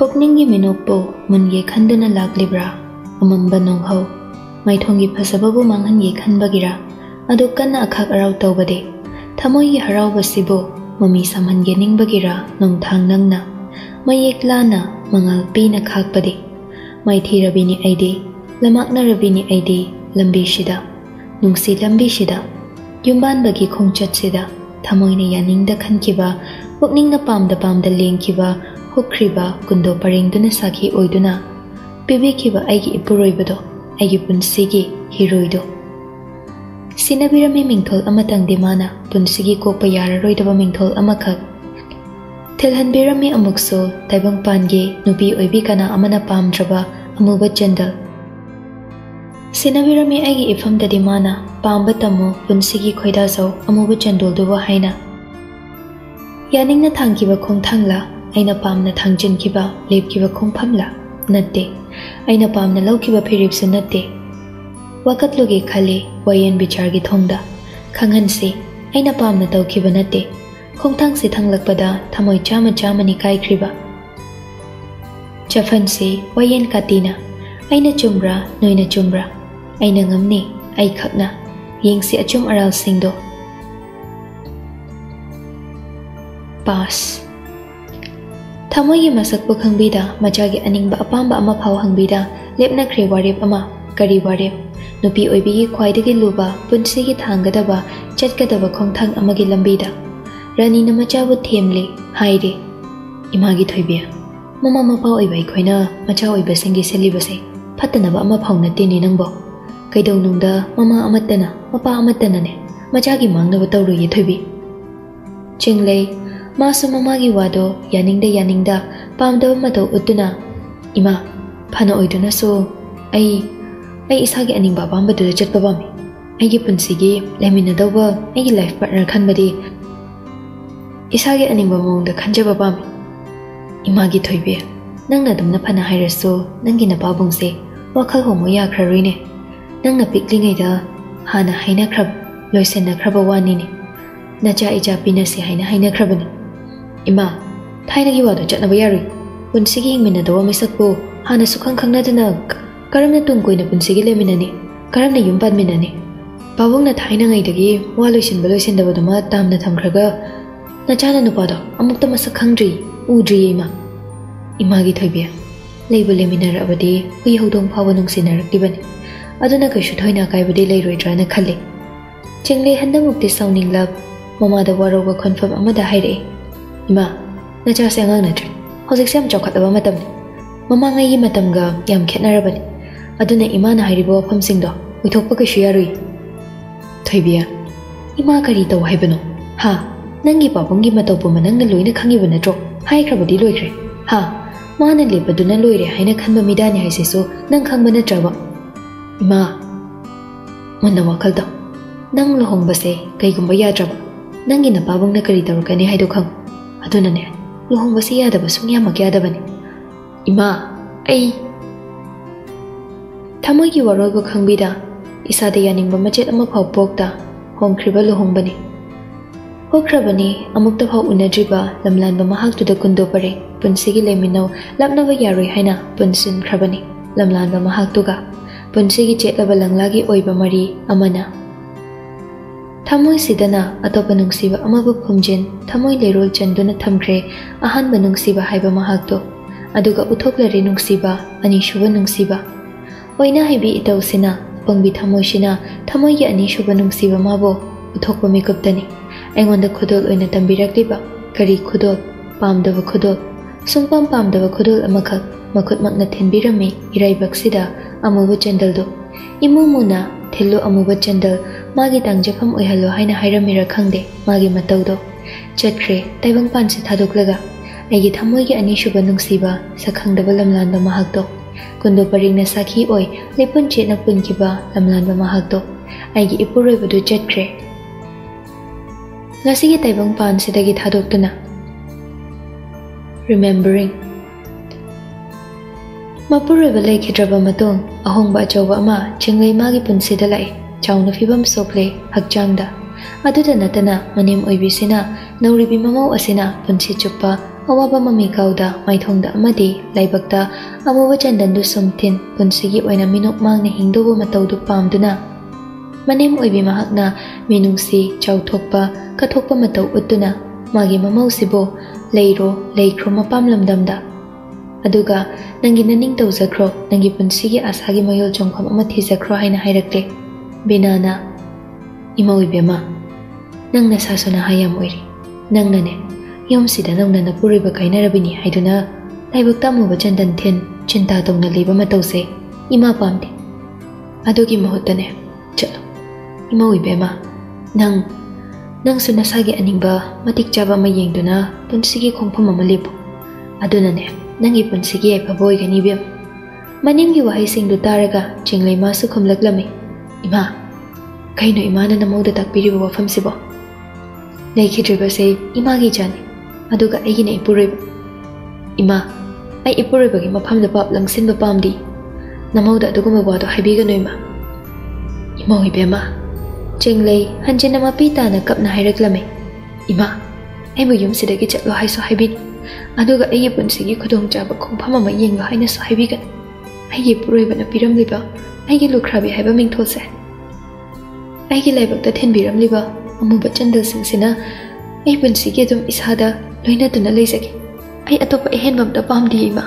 ꯄꯨꯛꯅꯤꯡꯒꯤ ꯃꯤꯅꯣꯛꯄꯨ ꯃꯨꯟꯒꯦ ꯈꯟꯗꯨꯅ ꯂꯥꯛꯂꯤꯕ꯭ꯔꯥ? ꯑꯃꯝꯕ ꯅꯣꯡꯍꯧ ꯃꯥꯏꯊꯣꯡꯒꯤ ꯐꯖꯕꯕꯨ ꯃꯥꯡꯍꯟꯒꯦ ꯈꯟꯕꯒꯤꯔꯥ? ꯑꯗꯨ ꯀꯟꯅ ꯑꯈꯥꯛ ꯑꯔꯥꯎ ꯇꯧꯕꯗꯤ ꯊꯃꯣꯏꯒꯤ ꯍꯔꯥꯎꯕꯁꯤꯕꯨ ꯃꯃꯤ ꯁꯥꯝꯍꯟꯒꯦ ꯅꯤꯡꯕꯒꯤꯔꯥ? ꯅꯣꯡꯊꯥꯡ ꯅꯪꯅ ꯃꯌꯦꯛ ꯂꯥꯅ ꯃꯉꯥꯜ ꯄꯤꯅ ꯈꯥꯛꯄꯗꯤ ꯃꯥꯏꯊꯤꯔꯕꯤꯅꯤ ꯑꯩꯗꯤ, ꯂꯝꯃꯥꯛꯅꯔꯕꯤꯅꯤ ꯑꯩꯗꯤ ꯂꯝꯕꯤꯁꯤꯗ, ꯅꯨꯡꯁꯤ ꯂꯝꯕꯤꯁꯤꯗ, ꯌꯨꯝꯕꯥꯟꯕꯒꯤ ꯈꯣꯡꯆꯠꯁꯤꯗ, ꯊꯃꯣꯏꯅ ꯌꯥꯅꯤꯡꯗ ꯈꯟꯈꯤꯕ, ꯄꯨꯛꯅꯤꯡꯅ ꯄꯥꯝꯗ ꯂꯦꯡꯈꯤꯕ, ꯍꯨꯛꯈ꯭ꯔꯤꯕ ꯀꯨꯟꯗꯣ ꯄꯔꯦꯡꯗꯨꯅ ꯁꯥꯈꯤ ꯑꯣꯏꯗꯨꯅ ꯄꯤꯕꯤꯈꯤꯕ ꯑꯩꯒꯤ ꯏꯄꯨꯔꯣꯏꯕꯗꯣ, ꯑꯩꯒꯤ ꯄꯨꯟꯁꯤꯒꯤ ꯍꯤꯔꯣꯏꯗꯣ꯫ ꯁꯤꯟꯅꯕꯤꯔꯝꯃꯤ ꯃꯤꯡꯊꯣꯜ ꯑꯃꯇꯪꯗꯤ ꯃꯥꯅ, ꯄꯨꯟꯁꯤꯒꯤ ꯀꯣꯛꯄ ꯌꯥꯔꯔꯣꯏꯗꯕ ꯃꯤꯡꯊꯣꯜ ꯑꯃꯈꯛ ꯊꯤꯜꯍꯟꯕꯤꯔꯝꯃꯤ ꯑꯃꯨꯛꯁꯨ ꯇꯥꯏꯕꯪꯄꯥꯟꯒꯤ ꯅꯨꯄꯤ ꯑꯣꯏꯕꯤ ꯀꯅꯥ ꯑꯃꯅ ꯄꯥꯝꯗ꯭ꯔꯕ ꯑꯃꯨꯕ ꯆꯦꯟꯗꯜ꯫ ꯁꯤꯟꯅꯕꯤꯔꯝꯃꯤ ꯑꯩꯒꯤ ꯏꯐꯝꯗꯗꯤ ꯃꯥꯅ, ꯄꯥꯝꯕ ꯇꯝꯃꯨ ꯄꯨꯟꯁꯤꯒꯤ ꯈꯣꯏꯗꯥꯖꯧ ꯑꯃꯨꯕ ꯆꯦꯟꯗꯣꯜꯗꯨꯕꯨ ꯍꯥꯏꯅ꯫ ꯌꯥꯅꯤꯡꯅ ꯊꯥꯡꯈꯤꯕ ꯈꯣꯡꯊꯥꯡꯂ? ꯑꯩꯅ ꯄꯥꯝꯅ ꯊꯥꯡꯖꯤꯟꯈꯤꯕ ꯂꯦꯞꯈꯤꯕ ꯈꯣꯡꯐꯝꯂ? ꯅꯠꯇꯦ, ꯑꯩꯅ ꯄꯥꯝꯅ ꯂꯧꯈꯤꯕ ꯐꯤꯔꯦꯞꯁꯨ ꯅꯠꯇꯦ꯫ ꯋꯥꯀꯠꯂꯨꯒꯦ ꯈꯜꯂꯤ ꯋꯥꯌꯦꯟ ꯕꯤꯆꯥꯔꯒꯤ ꯊꯣꯡꯗ, ꯈꯪꯍꯟꯁꯤ ꯑꯩꯅ ꯄꯥꯝꯅ ꯇꯧꯈꯤꯕ ꯅꯠꯇꯦ꯫ ꯈꯣꯡꯊꯥꯡꯁꯤ ꯊꯥꯡꯂꯛꯄꯗ ꯊꯃꯣꯏ ꯆꯥꯝꯃꯅꯤ ꯀꯥꯏꯈ꯭ꯔꯤꯕ꯫ ꯆꯠꯐꯟꯁꯤ ꯋꯥꯌꯦꯟ ꯀꯥꯇꯤꯅ, ꯑꯩꯅ ꯆꯨꯝꯕ꯭ꯔꯥ ꯅꯣꯏꯅ ꯆꯨꯝꯕ꯭ꯔꯥ? ꯑꯩꯅ ꯉꯝꯅꯤ ꯑꯩ ꯈꯛꯅ, ꯌꯦꯡꯁꯤ ꯑꯆꯨꯝ ꯑꯔꯥꯜꯁꯤꯡꯗꯣ꯫ ꯄꯥꯁ ꯊꯃꯣꯏꯒꯤ ꯃꯁꯛꯄꯨ ꯈꯪꯕꯤꯗ, ꯃꯆꯥꯒꯤ ꯑꯅꯤꯡꯕ ꯑꯄꯥꯝꯕ ꯑꯃ ꯐꯥꯎ ꯍꯪꯕꯤꯗ ꯂꯦꯞꯅꯈ꯭ꯔꯦ ꯋꯥꯔꯦꯞ ꯑꯃ꯫ ꯀꯔꯤ ꯋꯥꯔꯦꯞ? ꯅꯨꯄꯤ ꯑꯣꯏꯕꯤꯒꯤ ꯈ꯭ꯋꯥꯏꯗꯒꯤ ꯂꯨꯕ, ꯄꯨꯟꯁꯤꯒꯤ ꯊꯥꯡꯒꯗꯕ, ꯆꯠꯀꯗꯕ ꯈꯣꯡꯊꯥꯡ ꯑꯃꯒꯤ ꯂꯝꯕꯤꯗ ꯔꯥꯅꯤꯅ ꯃꯆꯥꯕꯨ ꯊꯦꯝꯂꯤ, ꯍꯥꯏꯔꯤ, ꯏꯃꯥꯒꯤ ꯊꯣꯏꯕꯤ, ꯃꯃꯥ ꯃꯄꯥ ꯑꯣꯏꯕ ꯑꯩꯈꯣꯏꯅ ꯃꯆꯥ ꯑꯣꯏꯕꯁꯤꯡꯒꯤ ꯁꯤꯜꯂꯤꯕꯁꯦ ꯐꯠꯇꯅꯕ ꯑꯃ ꯐꯥꯎ ꯅꯠꯇꯦꯅꯦ ꯅꯪꯕꯣ꯫ ꯀꯩꯗꯧꯅꯨꯡꯗ ꯃꯃꯥ ꯑꯃꯠꯇꯅ ꯃꯄꯥ ꯑꯃꯠꯇꯅꯅꯦ ꯃꯆꯥꯒꯤ ꯃꯥꯡꯅꯕ ꯇꯧꯔꯣꯏꯌꯦ ꯊꯣꯏꯕꯤ꯫ ꯆꯤꯡꯂꯩ ꯃꯥꯁꯨ ꯃꯃꯥꯒꯤ ꯋꯥꯗꯣ ꯌꯥꯅꯤꯡꯗ ꯄꯥꯝꯗꯕ ꯃꯇꯧ ꯎꯠꯇꯨꯅ, ꯏꯃꯥ ꯐꯅ ꯑꯣꯏꯗꯨꯅꯁꯨ ꯑꯩ ꯏꯁꯥꯒꯤ ꯑꯅꯤꯡꯕ ꯑꯄꯥꯝꯕꯗꯨꯗ ꯆꯠꯄ ꯄꯥꯝꯃꯤ꯫ ꯑꯩꯒꯤ ꯄꯨꯟꯁꯤꯒꯤ ꯂꯩꯃꯤꯟꯅꯗꯧꯕ ꯑꯩꯒꯤ ꯂꯥꯏꯐ ꯄꯥꯔꯠꯅꯔ ꯈꯟꯕꯗꯤ ꯏꯁꯥꯒꯤ ꯑꯅꯤꯡꯕ ꯃꯑꯣꯡꯗ ꯈꯟꯖꯕ ꯄꯥꯝꯃꯤ꯫ ꯏꯃꯥꯒꯤ ꯊꯣꯏꯕꯤ, ꯅꯪꯅ ꯑꯗꯨꯝꯅ ꯐꯅ ꯍꯥꯏꯔꯁꯨ ꯅꯪꯒꯤ ꯅꯄꯥꯕꯨꯡꯁꯦ ꯋꯥꯈꯜ ꯍꯣꯡꯕ ꯌꯥꯈ꯭ꯔꯔꯣꯏꯅꯦ꯫ ꯅꯪꯅ ꯄꯤꯛꯂꯤꯉꯩꯗ ꯍꯥꯟꯅ ꯂꯣꯏꯁꯤꯟꯅꯈ꯭ꯔꯕ ꯋꯥꯅꯤꯅꯦ꯫ ꯅꯆꯥ ꯏꯆꯥ ꯄꯤꯅꯁꯤ ꯍꯥꯏꯅ ꯍꯥꯏꯅꯈ꯭ꯔꯕꯅꯤ꯫ ꯏꯃꯥ, ꯊꯥꯏꯅꯒꯤ ꯋꯥꯗꯣ ꯆꯠꯅꯕ ꯌꯥꯔꯣꯏ꯫ ꯄꯨꯟꯁꯤꯒꯤ ꯍꯤꯡꯃꯤꯟꯅꯗꯧꯕ ꯃꯤꯁꯛꯄꯨ ꯍꯥꯟꯅ ꯁꯨꯈꯪ ꯈꯪꯅꯗꯅ ꯀꯔꯝꯅ ꯇꯨꯡ ꯀꯣꯏꯅ ꯄꯨꯟꯁꯤꯒꯤ ꯂꯩꯃꯤꯟꯅꯅꯤ? ꯀꯔꯝꯅ ꯌꯨꯝ ꯄꯥꯟꯃꯤꯟꯅꯅꯤ? ꯄꯥꯕꯨꯡꯅ ꯊꯥꯏꯅꯉꯩꯗꯒꯤ ꯋꯥ ꯂꯣꯏꯁꯤꯟꯕ ꯂꯣꯏꯁꯤꯟꯗꯕꯗꯨꯃ ꯇꯥꯝꯅ ꯊꯝꯈ꯭ꯔꯒ ꯅꯆꯥꯅ ꯅꯨꯄꯥꯗꯣ ꯑꯃꯨꯛꯇ ꯃꯁꯛ ꯎꯗ꯭ꯔꯤꯌꯦ ꯏꯃꯥ꯫ ꯏꯃꯥꯒꯤ ꯊꯣꯏꯕꯤ, ꯂꯩꯕꯨ ꯂꯩꯃꯤꯟꯅꯔꯛꯑꯕꯗꯤ ꯍꯨꯏ ꯍꯧꯗꯣꯡ ꯐꯥꯎꯕ ꯅꯨꯡꯁꯤꯅꯔꯛꯂꯤꯕꯅꯤ꯫ ꯑꯗꯨꯅ ꯀꯩꯁꯨ ꯊꯣꯏꯅ ꯑꯀꯥꯏꯕꯗꯤ ꯂꯩꯔꯣꯏꯗ꯭ꯔꯥꯅ ꯈꯜꯂꯤ꯫ ꯆꯤꯡꯂꯩ ꯍꯟꯗꯛꯃꯨꯛꯇꯤ ꯁꯥꯎꯅꯤꯡꯂꯞ ꯃꯃꯥꯗ ꯋꯥꯔꯧꯕ ꯈꯣꯟꯐꯝ ꯑꯃꯗ ꯍꯥꯏꯔꯛꯏ, ꯏꯃꯥ, ꯅꯆꯥꯁꯦ ꯑꯉꯥꯡ ꯅꯠꯇ꯭ꯔꯦ꯫ ꯍꯧꯖꯤꯛꯁꯦ ꯌꯥꯝ ꯆꯥꯎꯈꯠꯂꯕ ꯃꯇꯝꯅꯤ꯫ ꯃꯃꯥꯡꯉꯩꯒꯤ ꯃꯇꯝꯒ ꯌꯥꯝ ꯈꯦꯠꯅꯔꯕꯅꯤ꯫ ꯑꯗꯨꯅ ꯏꯃꯥꯅ ꯍꯥꯏꯔꯤꯕ ꯋꯥꯐꯝꯁꯤꯡꯗꯣ ꯑꯣꯏꯊꯣꯛꯄ ꯀꯩꯁꯨ ꯌꯥꯔꯣꯏ꯫ ꯊꯣꯏꯕꯤ, ꯏꯃꯥ ꯀꯔꯤ ꯇꯧ ꯍꯥꯏꯕꯅꯣ? ꯍꯥ, ꯅꯪꯒꯤ ꯄꯥꯕꯨꯡꯒꯤ ꯃꯇꯧ ꯄꯨꯝꯕ ꯅꯪꯅ ꯂꯣꯏꯅ ꯈꯪꯉꯤꯕ ꯅꯠꯇ꯭ꯔꯣ? ꯍꯥꯏꯈ꯭ꯔꯕꯗꯤ ꯂꯣꯏꯈ꯭ꯔꯦ꯫ ꯍꯥ, ꯃꯥꯅ ꯂꯦꯞꯄꯗꯨꯅ ꯂꯣꯏꯔꯦ ꯍꯥꯏꯅ ꯈꯟꯕ ꯃꯤꯗꯥꯅꯤ ꯍꯥꯏꯁꯤꯁꯨ ꯅꯪ ꯈꯪꯕ ꯅꯠꯇ꯭ꯔꯕ? ꯏꯃꯥ, ꯃꯨꯟꯅ ꯋꯥꯈꯜ ꯇꯧ꯫ ꯅꯪ ꯂꯨꯍꯣꯡꯕꯁꯦ ꯀꯩꯒꯨꯝꯕ ꯌꯥꯗ꯭ꯔꯕ, ꯅꯪꯒꯤ ꯅꯄꯥꯕꯨꯡꯅ ꯀꯔꯤ ꯇꯧꯔꯛꯀꯅꯤ ꯍꯥꯏꯗꯣ ꯈꯪꯉꯨ꯫ ꯑꯗꯨꯅꯅꯦ, ꯂꯨꯍꯣꯡꯕꯁꯤ ꯌꯥꯗꯕ ꯁꯨꯡꯌꯥꯃꯛ ꯌꯥꯗꯕꯅꯤ꯫ ꯏꯃꯥ, ꯑꯩ ꯊꯃꯣꯏꯒꯤ ꯋꯥꯔꯣꯜꯕꯨ ꯈꯪꯕꯤꯗ, ꯏꯁꯥꯗ ꯌꯥꯅꯤꯡꯕ ꯃꯆꯦꯠ ꯑꯃꯐꯥꯎ ꯄꯣꯛꯇ ꯍꯣꯡꯈ꯭ꯔꯤꯕ ꯂꯨꯍꯣꯡꯕꯅꯤ꯫ ꯍꯣꯈ꯭ꯔꯕꯅꯤ ꯑꯃꯨꯛꯇ ꯐꯥꯎ ꯎꯅꯗ꯭ꯔꯤꯕ ꯂꯝꯂꯥꯟꯕ ꯃꯍꯥꯛꯇꯨꯗ ꯀꯨꯟꯗꯣ ꯄꯔꯦꯡ, ꯄꯨꯟꯁꯤꯒꯤ ꯂꯩꯃꯤꯟꯅꯧ ꯂꯥꯞꯅꯕ ꯌꯥꯔꯣꯏ ꯍꯥꯏꯅ ꯄꯨꯟꯁꯤꯟꯈ꯭ꯔꯕꯅꯤ ꯂꯝꯂꯥꯟꯕ ꯃꯍꯥꯛꯇꯨꯒ, ꯄꯨꯟꯁꯤꯒꯤ ꯆꯦꯠꯂꯕ ꯂꯪꯂꯥꯒꯤ ꯑꯣꯏꯕ ꯃꯔꯤ ꯑꯃꯅ꯫ ꯊꯃꯣꯏꯁꯤꯗꯅ ꯑꯇꯣꯞꯄ ꯅꯨꯡꯁꯤꯕ ꯑꯃꯕꯨ ꯐꯨꯝꯖꯤꯟ, ꯊꯃꯣꯏ ꯂꯩꯔꯣꯜ ꯆꯟꯗꯨꯅ ꯊꯝꯈ꯭ꯔꯦ ꯑꯍꯥꯟꯕ ꯅꯨꯡꯁꯤꯕ ꯍꯥꯏꯕ ꯃꯍꯥꯛꯇꯣ, ꯑꯗꯨꯒ ꯎꯠꯊꯣꯛꯂꯔꯦ ꯅꯨꯡꯁꯤꯕ, ꯑꯅꯤꯁꯨꯕ ꯅꯨꯡꯁꯤꯕ꯫ ꯑꯣꯏꯅ ꯍꯩꯕꯤ ꯏꯇꯧꯁꯤꯅ, ꯑꯄꯪꯕꯤ ꯊꯃꯣꯏꯁꯤꯅ ꯊꯃꯣꯏꯒꯤ ꯑꯅꯤꯁꯨꯕ ꯅꯨꯡꯁꯤꯕ ꯃꯥꯕꯨ ꯎꯠꯊꯣꯛꯄ ꯃꯤꯀꯨꯞꯇꯅꯤ ꯑꯩꯉꯣꯟꯗ ꯈꯨꯗꯣꯜ ꯑꯣꯏꯅ ꯇꯝꯕꯤꯔꯛꯂꯤꯕ꯫ ꯀꯔꯤ ꯈꯨꯗꯣꯜ? ꯄꯥꯝꯗꯕ ꯈꯨꯗꯣꯜ, ꯁꯨꯡꯄꯥꯝ ꯄꯥꯝꯗꯕ ꯈꯨꯗꯣꯜ ꯑꯃꯈꯛ ꯃꯈꯨꯠꯃꯛꯅ ꯊꯤꯟꯕꯤꯔꯝꯃꯤ ꯏꯔꯩꯕꯛꯁꯤꯗ ꯑꯃꯨꯕ ꯆꯦꯟꯗꯜꯗꯨ꯫ ꯏꯃꯨ ꯃꯨꯅ ꯊꯤꯜꯂꯨ ꯑꯃꯨꯕ ꯆꯦꯟꯗꯜ, ꯃꯥꯒꯤ ꯇꯥꯡꯖꯐꯝ ꯑꯣꯏꯍꯜꯂꯣ ꯍꯥꯏꯅ ꯍꯥꯏꯔꯝꯃꯤꯔ ꯈꯪꯗꯦ ꯃꯥꯒꯤ ꯃꯇꯧꯗꯣ꯫ ꯆꯠꯈ꯭ꯔꯦ ꯇꯥꯏꯕꯪꯄꯥꯟꯁꯤ ꯊꯥꯗꯣꯛꯂꯒ, ꯑꯩꯒꯤ ꯊꯃꯣꯏꯒꯤ ꯑꯅꯤꯁꯨꯕ ꯅꯨꯡꯁꯤꯕ, ꯁꯛꯈꯪꯗꯕ ꯂꯝꯂꯥꯟꯕ ꯃꯍꯥꯛꯇꯣ, ꯀꯨꯟꯗꯣ ꯄꯔꯦꯡꯅ ꯁꯥꯈꯤ ꯑꯣꯏ ꯂꯩꯄꯨꯟ ꯆꯦꯠꯅ ꯄꯨꯟꯈꯤꯕ ꯂꯝꯂꯥꯟꯕ ꯃꯍꯥꯛꯇꯣ, ꯑꯩꯒꯤ ꯏꯄꯨꯔꯣꯏꯕꯗꯨ ꯆꯠꯈ꯭ꯔꯦ ꯉꯁꯤꯒꯤ ꯇꯥꯏꯕꯪꯄꯥꯟꯁꯤꯗꯒꯤ ꯊꯥꯗꯣꯛꯇꯨꯅ꯫ ꯔꯤꯃꯦꯝꯕꯔꯤꯡ ꯃꯄꯨꯔꯣꯏꯕ ꯂꯩꯈꯤꯗ꯭ꯔꯕ ꯃꯇꯨꯡ ꯑꯍꯣꯡꯕ ꯑꯆꯧꯕ ꯑꯃ ꯆꯤꯡꯂꯩ ꯃꯥꯒꯤ ꯄꯨꯟꯁꯤꯗ ꯂꯥꯛꯏ꯫ ꯆꯥꯎꯅ ꯐꯤꯕꯝ ꯁꯣꯛꯂꯦ ꯍꯛꯆꯥꯡꯗ꯫ ꯑꯗꯨꯗ ꯅꯠꯇꯅ ꯃꯅꯦꯝ ꯑꯣꯏꯕꯤꯁꯤꯅ, ꯅꯧꯔꯤꯕꯤ ꯃꯃꯧ ꯑꯁꯤꯅ ꯄꯨꯟꯁꯤ ꯆꯨꯞꯄ awaba mamikauda maithongda amadi laibakta amuba chandandu sumthin punsigi oina minok mangna hingdobo mataudu pamduna manem oibi mahakna minungsi chauthokpa kathokpa matau uttuna magi mamausibo leiro leikro mapam lamdamda aduga nangi naning tawjakro nangi punsigi asagi mayol chongkham ama thijakro haina hairakle binana imau ibema nangna sasuna hayam oiri nangnane yomsida nangna napuriba kainarabini haiduna laibakta muba chandan thin chinta tongna leba matause ima pamde adugi mahutane chalo imau ibema nang suna sagi aningba matik chaba ma yengduna punsigi khongpham ama lebu adunane nangi punsigi ai paboi gani bem manimgi wahai singdu taraga chinglei masu khumlaklami ima kaino imana namauda takpiriba wafam sibo leikhitriba se imagi jani aduga aigina ipuriba ima ai ipuriba gi mafamda pap langsinba pamdi namauda aduguma wado haibiga noima imau ibema chinglei hanjina mapita na kapna hairaklame ima aibu yumsidagi chatlo haiso haibin aduga aigi punsigi khudong chaba khongpham ama yenglo haina so haibigan aigi puroiba na piramliba aigi lukhrabi haiba mingthose aigi laibakta thenbiramliba amuba chandal singsina ai punsigi dum isada loina tuna leisagi ai atopa ehenbamta pamdi ima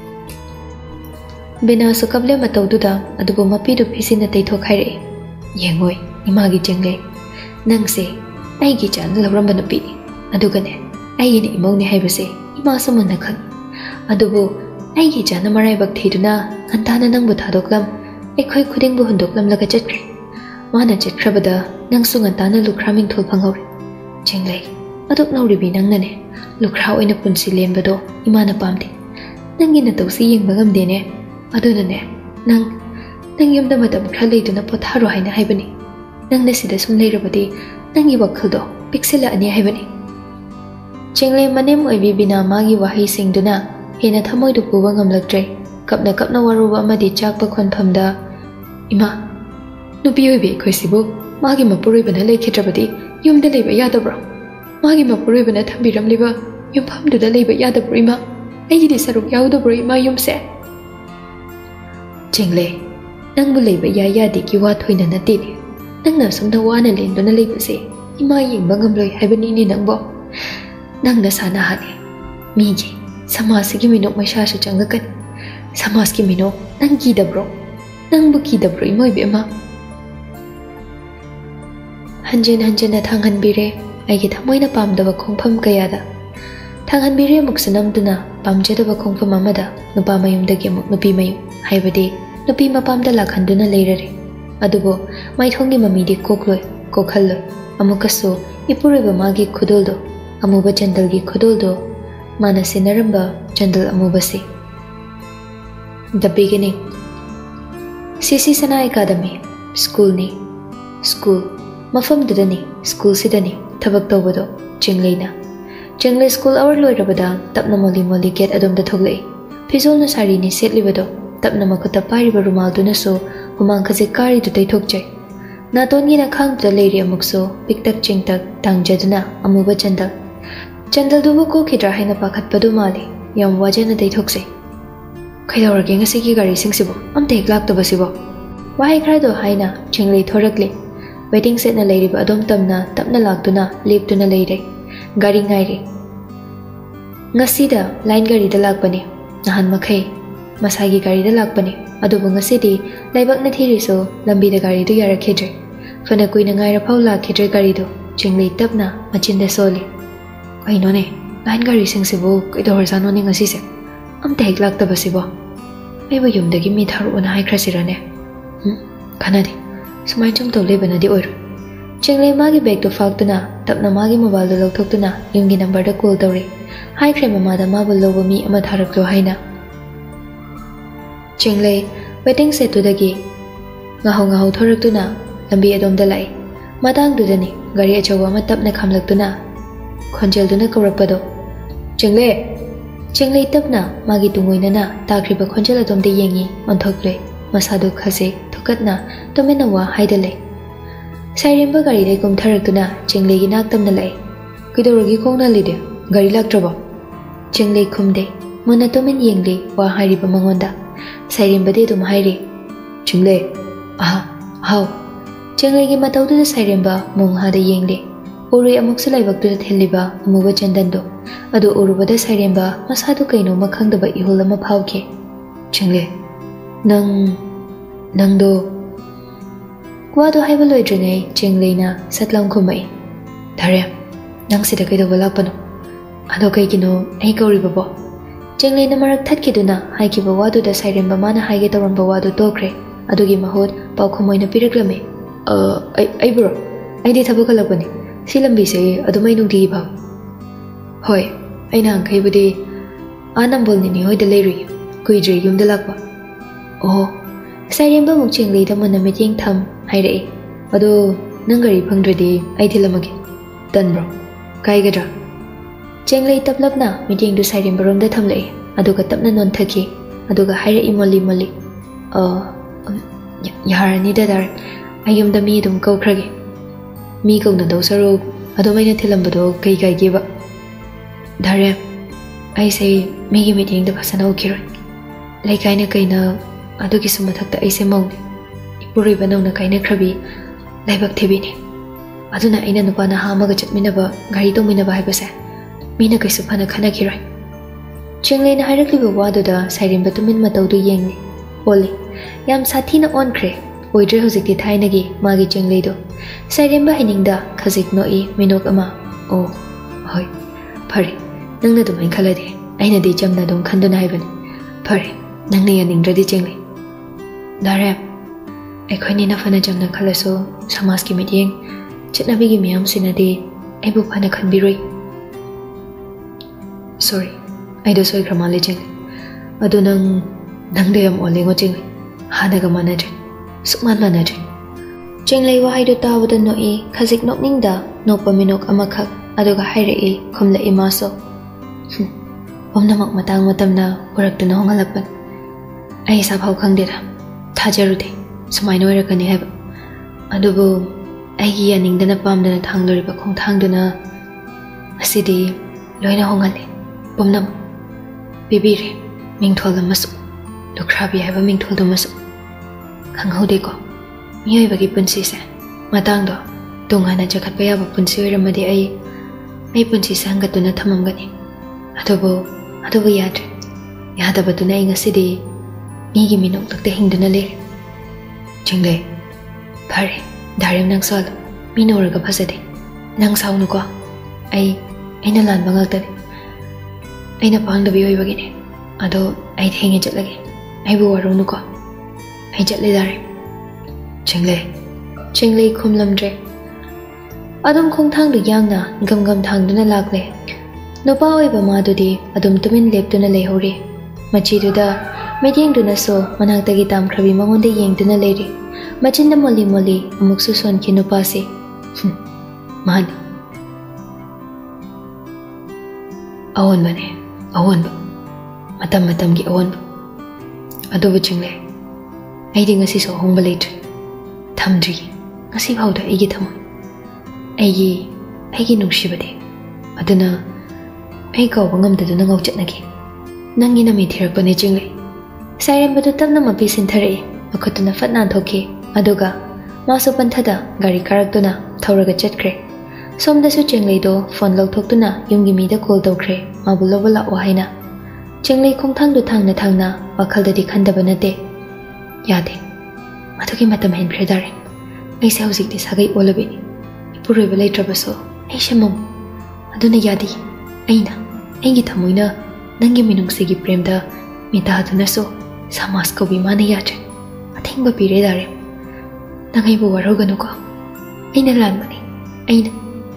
bena so kable mataududa adugo mapidu pisina teithok haire yengoi imagi chengle nangse aigi chan lawramba napi adugane aigi ne imongni haibase ima samana khang adubu aigi chan marai bak thiduna antana nangbu thadoklam ekhoi khuding bu hundoklam laga chatkre mana chatkrabada nangsu antana lukraming thol phangor chengle aduk nauribi nangnane lukra oina punsi lembado imana pamde nangi na tawsi yengbagam dene adunane nang yumda matam khra leiduna potharo haina haibani nangna sida sum leirabadi nangi wakhaldo pixela ani haibani chengle manem oibi bina magi wahi singduna hena thamoidu puwa ngamlaktre kapna waruba amadi chakpa khonphamda ima nupi oibi khoisibu magi mapuroi bana leikhitrabadi yumda leiba yadabro magi mapuroi bana thambiramliba yumphamduda leiba yadabro ima aigi saruk yaudabro ima yumse chengle nangbu leiba yadi ki wa thoina natini nangna somda wana lenduna leibase ima yengba ngamloi haibani ni nangbo nangna sana hane migi samasigi minok maishasu changakan samaski minok nangi dabro nangbu ki dabro imoi bema hanjena thanghanbire aigi thamoina pamdaba khongpham kayada thanghanbire muksanamduna pamjadaba khongpham amada nupa mayumdagi amuk nupi mayum haibadi nupi mapamda lakhanduna leirare adubo maithongi mamidi kokloi kokhallo amukaso ipuriba magi khudoldo amuba chandalgi khudoldo mana sinaramba chandal amubasi the beginning CC Sana Academy school mafam dudani school sidani thabak tawbado chenglei school hour loirabada tapna moli get adom da thoglei phizol na sari ni setlibado tapna makuta pariba rumal duna so humang khaje kari du tai thokjai na tongi na khang da leiri amukso piktak chingtak tangjaduna amuba chandal dubu ko khidra haina pakhat padu mali yam wajana tai thokse khaidawrage ngasi ki gari singsibo amte heklak to basibo wahai khrado haina chenglei thorakle waiting set na leiri ba adom tapna laktuna leptuna leire gari ngaire ngasi da line gari da lakpani nahan makhai masagi gari da lakpani adubu ngasi di laibak na thiri so lambi da gari du yara khedre fana kuina ngaira phawla khedre gari do chenglei tapna machin da soli kaino ne line gari singsibo kaidawar jano ne ngasi se amte heklak ta basibo aiba yumdagi mi tharu ona hai khrasirane kanade sumai chum to lebana di oiru chenglei magi bag to faktuna tapna magi mobile do lokthokuna yumgi number da call tawre hai khrem mama da ma bul lobo mi ama tharaklo haina chenglei waiting set to dagi ngahau thoraktuna lambi adom da lai matang dudani gari achawa ma tapna khamlaktuna khonjel duna kawrakpado chenglei tapna magi tungoina na takriba khonjel adom de yengi onthokle masadu khase thukatna tomena wa haidale sairemba gari de kum tharaktuna chenglei gi nak tamna lai kidorogi khongna lide gari laktraba Chenglei khumde muna tomin yengli wa hairiba mangonda Sairembade dum hairi Chenglei hau Chenglei gi mataudu Sairemba mungha da yengli Urui amuksu laibaktu theliba amuba chandando adu urubada Sairemba masadu kaino makhangdaba ihul ama phauke Chenglei nangdo wado haiba loidringai Chengleina satlam khumai Dharem nang sida kaidoba lakpano ado kaigino ai kauriba bo Chengleina marak thatkiduna haikiba wadu da Sairemba mana haige tawramba wadu tokre adugi mahut paukhmoina piraklame ai bro ai di thabuk halakpani si lambi se adumai nungti ba hoi aina ankaibudi anambol ni hoi da leiri kuidre yumda lakpa oh Sairemba muk Chenglei da mana meting tham hairei ado nangari phangdradi ai thilamage tan bro kai gadra Chenglei taplapna meeting du Sairemba romda thamlei aduga tapna non thaki aduga hairei molli yarani da dar ayumda mi dum kaukrage mi kauna do saru adomaina thilambado kai ge ba Dharem ai sei mi gi meeting da phasana ukiroi laikaina kaina adugi sumathakta ai se mong ipuri banawna kaina khrabi laibak thebini aduna aina nupana hamaga chatminaba gari tongminaba haibase mina kaisu phana khana khiroi Chenglei na hairakliba waduda Sairemba tumin mataudu yengni oli yam sathina onkhre oidre hojikti thainagi magi Chenglei do Sairemba hiningda khajik noi minok ama o hoi phare nangna dumai khalade aina de jamna dum khanduna haibani phare nangna yaningdradi Chenglei Dharem akhoni na fana jamna khalaso samas ki meeting chatnabi gi miyam sinadi aibu phana khanbiroi sorry I do soi kramale Chenglei adu nang de am ole ngo Chenglei hana ga manajin sukman manajin Chenglei wa haidu tawada noi khajik nokningda nokpa minok amakhak aduga hairei khumla imaso omnamak matang matamna uraktu na hongalakpan ai sa phau khangdera thajarude sumaino irakani haba adubu aigi yaningdana pamdana thangloriba khongthangduna asidi loina hongale pomnam bibire mingthol amasu dukhrabi haba mingthol domasu khanghode ko miyoi bagi punsi se matang do tungana jakhat paya ba punsi oiramadi ai punsi sangatuna thamamgani adubu yadabaduna ingasidi migi minok takte hingduna le Chenglei phare Dharem nang sol minoraga phasade nang saunu ko aina lan bangalta aina pangdabi oi bagine ado ai thengi chatlage ai bu warunu ko ai chatle Dharem Chenglei khumlamdre adum khongthang du yangna gam thangduna lakle nopa oi ba madudi adum tumin leptuna lehori machiduda meeting duna so manaktagi tamkhrabi mangonde yengduna leiri machinda molli amuksu son ki nupa se man awon ba matam gi awon adobu Chenglei ai di ngasi so hongba leitri thamdri ngasi phauda aigi thamo aigi nungshibade aduna ai ko bangamdaduna ngauchatnagi nangi na mi thirakpane Chenglei Sairemba du tapna mapi sinthare akhutuna fatna thoki aduga masu panthada gari karaktuna thauraga chatkre somda su Chenglei do phone lokthokuna yumgi mida call tawkre mabuloba la ohaina Chenglei khongthang du thangna wakhalda di khandaba nate yade mathuki matam henkhre dare ai se hojik ti sagai olabi ipuroi belai trabaso ai shamam aduna yadi aina aigi thamoina nangi minungsegi premda mita aduna so samas ko bimana yatre athengba pire dare nangai bu waroganu ko aina lanmani aina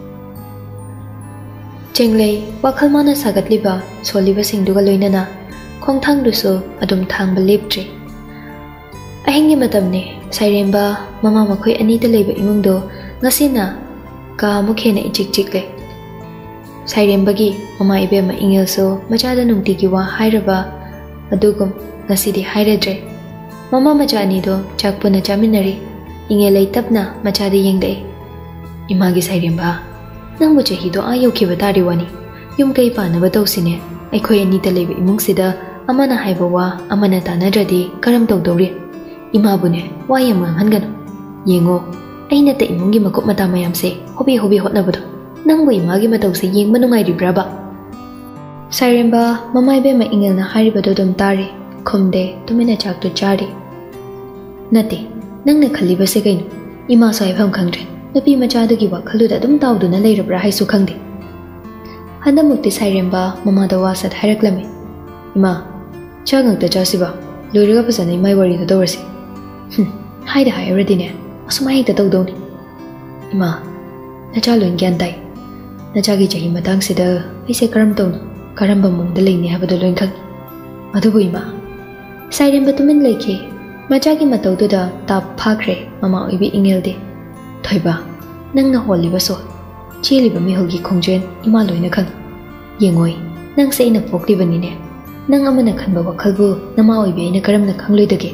Chenglei wakhal mana sagatliba soliba singduga loinana khongthang duso adum thangba leptre ahingi matamne Sairemba mama makhoi ani da leiba imungdo ngasina ka mukhena ichik Sairemba gi mama ibema ingel so machada nungti gi wa hairaba adugum ngasidi hairedre mama machani do chakpuna chaminari ingelai tapna machadi yengdai imagi Sairemba nangbu chahi do ayo ki batari wani yum kai pa na batau sine ꯑꯩꯈꯣꯏ ꯑꯅꯤꯗ ꯂꯩꯕ ꯏꯃꯨꯡꯁꯤꯗ ꯑꯃꯅ ꯍꯥꯏꯕ ꯋꯥ ꯑꯃꯅ ꯇꯥꯟꯅꯗ꯭ꯔꯗꯤ ꯀꯔꯝ ꯇꯧꯗꯧꯔꯤ? ꯏꯃꯥꯕꯨꯅꯦ ꯋꯥ ꯌꯥꯝ ꯉꯥꯡꯍꯟꯒꯅꯨ. ꯌꯦꯡꯉꯣ, ꯑꯩꯅ ꯏꯃꯨꯡꯒꯤ ꯃꯀꯨꯞ ꯃꯇꯥ ꯃꯌꯥꯝꯁꯦ ꯍꯣꯕꯤ ꯍꯣꯠꯅꯕꯗꯣ ꯅꯪꯕꯨ ꯏꯃꯥꯒꯤ ꯃꯇꯧꯁꯦ ꯌꯦꯡꯕ ꯅꯨꯡꯉꯥꯏꯔꯤꯕ꯭ꯔꯥꯕ? ꯁꯥꯏꯔꯦꯝꯕ ꯃꯃꯥꯏꯕꯦꯝꯃ ꯏꯪꯉꯦꯜꯅ ꯍꯥꯏꯔꯤꯕꯗꯣ ꯑꯗꯨꯝ ꯇꯥꯔꯤ. ꯈꯨꯝꯗꯦ, ꯇꯨꯃꯤꯟꯅ ꯆꯥꯛꯇꯨ ꯆꯥꯔꯤ. ꯅꯠꯇꯦ, ꯅꯪꯅ ꯈꯜꯂꯤꯕꯁꯦ ꯀꯩꯅꯣ? ꯏꯃꯥꯁꯨ ꯍꯥꯏꯐꯝ ꯈꯪꯗ꯭ꯔꯦ. ꯅꯨꯄꯤ ꯃꯆꯥꯗꯨꯒꯤ ꯋꯥꯈꯜꯗꯨꯗ ꯑꯗꯨꯝ ꯇꯥꯎꯗꯨꯅ ꯂꯩꯔꯕ꯭ꯔꯥ ꯍꯥꯏꯁꯨ ꯈꯪꯗꯦ. ꯍꯟꯗꯛꯃꯨꯛꯇꯤ ꯁꯥꯏꯔꯦꯝꯕ ꯃꯃꯥꯗ ꯋꯥ ꯁꯠ ꯍꯥꯏꯔꯛꯂꯝꯃꯤ. ꯏꯃꯥ, ꯆꯥꯛ ꯉꯛꯇ ꯆꯥꯁꯤꯕ, ꯂꯣꯏꯔꯒ ꯐꯖꯅ ꯏꯃꯥꯏ ꯋꯥꯔꯤꯗꯣ ꯇꯧꯔꯁꯤ. ꯍꯥꯏꯗ ꯍꯥꯏꯔꯨꯔꯗꯤꯅꯦ ꯑꯁꯨꯃꯥꯏ ꯍꯦꯛꯇ ꯇꯧꯗꯧꯅꯤ. ꯏꯃꯥ, ꯅꯆꯥ ꯂꯣꯏ ꯒ꯭ꯌꯥꯟ ꯇꯥꯏ. ꯅꯆꯥꯒꯤ ꯆꯍꯤ ꯃꯇꯥꯡꯁꯤꯗ ꯑꯩꯁꯦ ꯀꯔꯝ ꯇꯧꯅ ꯀꯔꯝꯕ ꯃꯑꯣꯡꯗ ꯂꯩꯅꯤ ꯍꯥꯏꯕꯗꯣ ꯂꯣꯏ ꯈꯪꯉꯤ. ꯑꯗꯨꯕꯨ ꯏꯃꯥ, ꯁꯥꯏꯔꯦꯝꯕ ꯇꯨꯃꯤꯟ ꯂꯩꯈꯤ. ꯃꯆꯥꯒꯤ ꯃꯇꯧꯗꯨꯗ ꯇꯥꯞ ꯐꯥꯈ꯭ꯔꯦ ꯃꯃꯥ ꯑꯣꯏꯕꯤ ꯏꯪꯉꯦꯜꯗꯤ. ꯊꯣꯏꯕ, ꯅꯪꯅ ꯍꯣꯜꯂꯤꯕ ꯁꯣꯜ, ꯆꯦꯜꯂꯤꯕ ꯃꯤꯍꯨꯜꯒꯤ ꯈꯣꯡꯖꯦꯜ ꯏꯃꯥ ꯂꯣꯏꯅ ꯈꯪꯉꯤ. ꯌꯦꯡꯉꯣꯏ, ꯅꯪꯁꯦ ꯑꯩꯅ ꯄꯣꯛꯂꯤꯕꯅꯤꯅꯦ. ꯅꯪ ꯑꯃꯅ ꯈꯟꯕ ꯋꯥꯈꯜꯕꯨ ꯅꯃꯥ ꯑꯣꯏꯕꯤ ꯑꯩꯅ ꯀꯔꯝꯅ ꯈꯪꯂꯣꯏꯗꯒꯦ?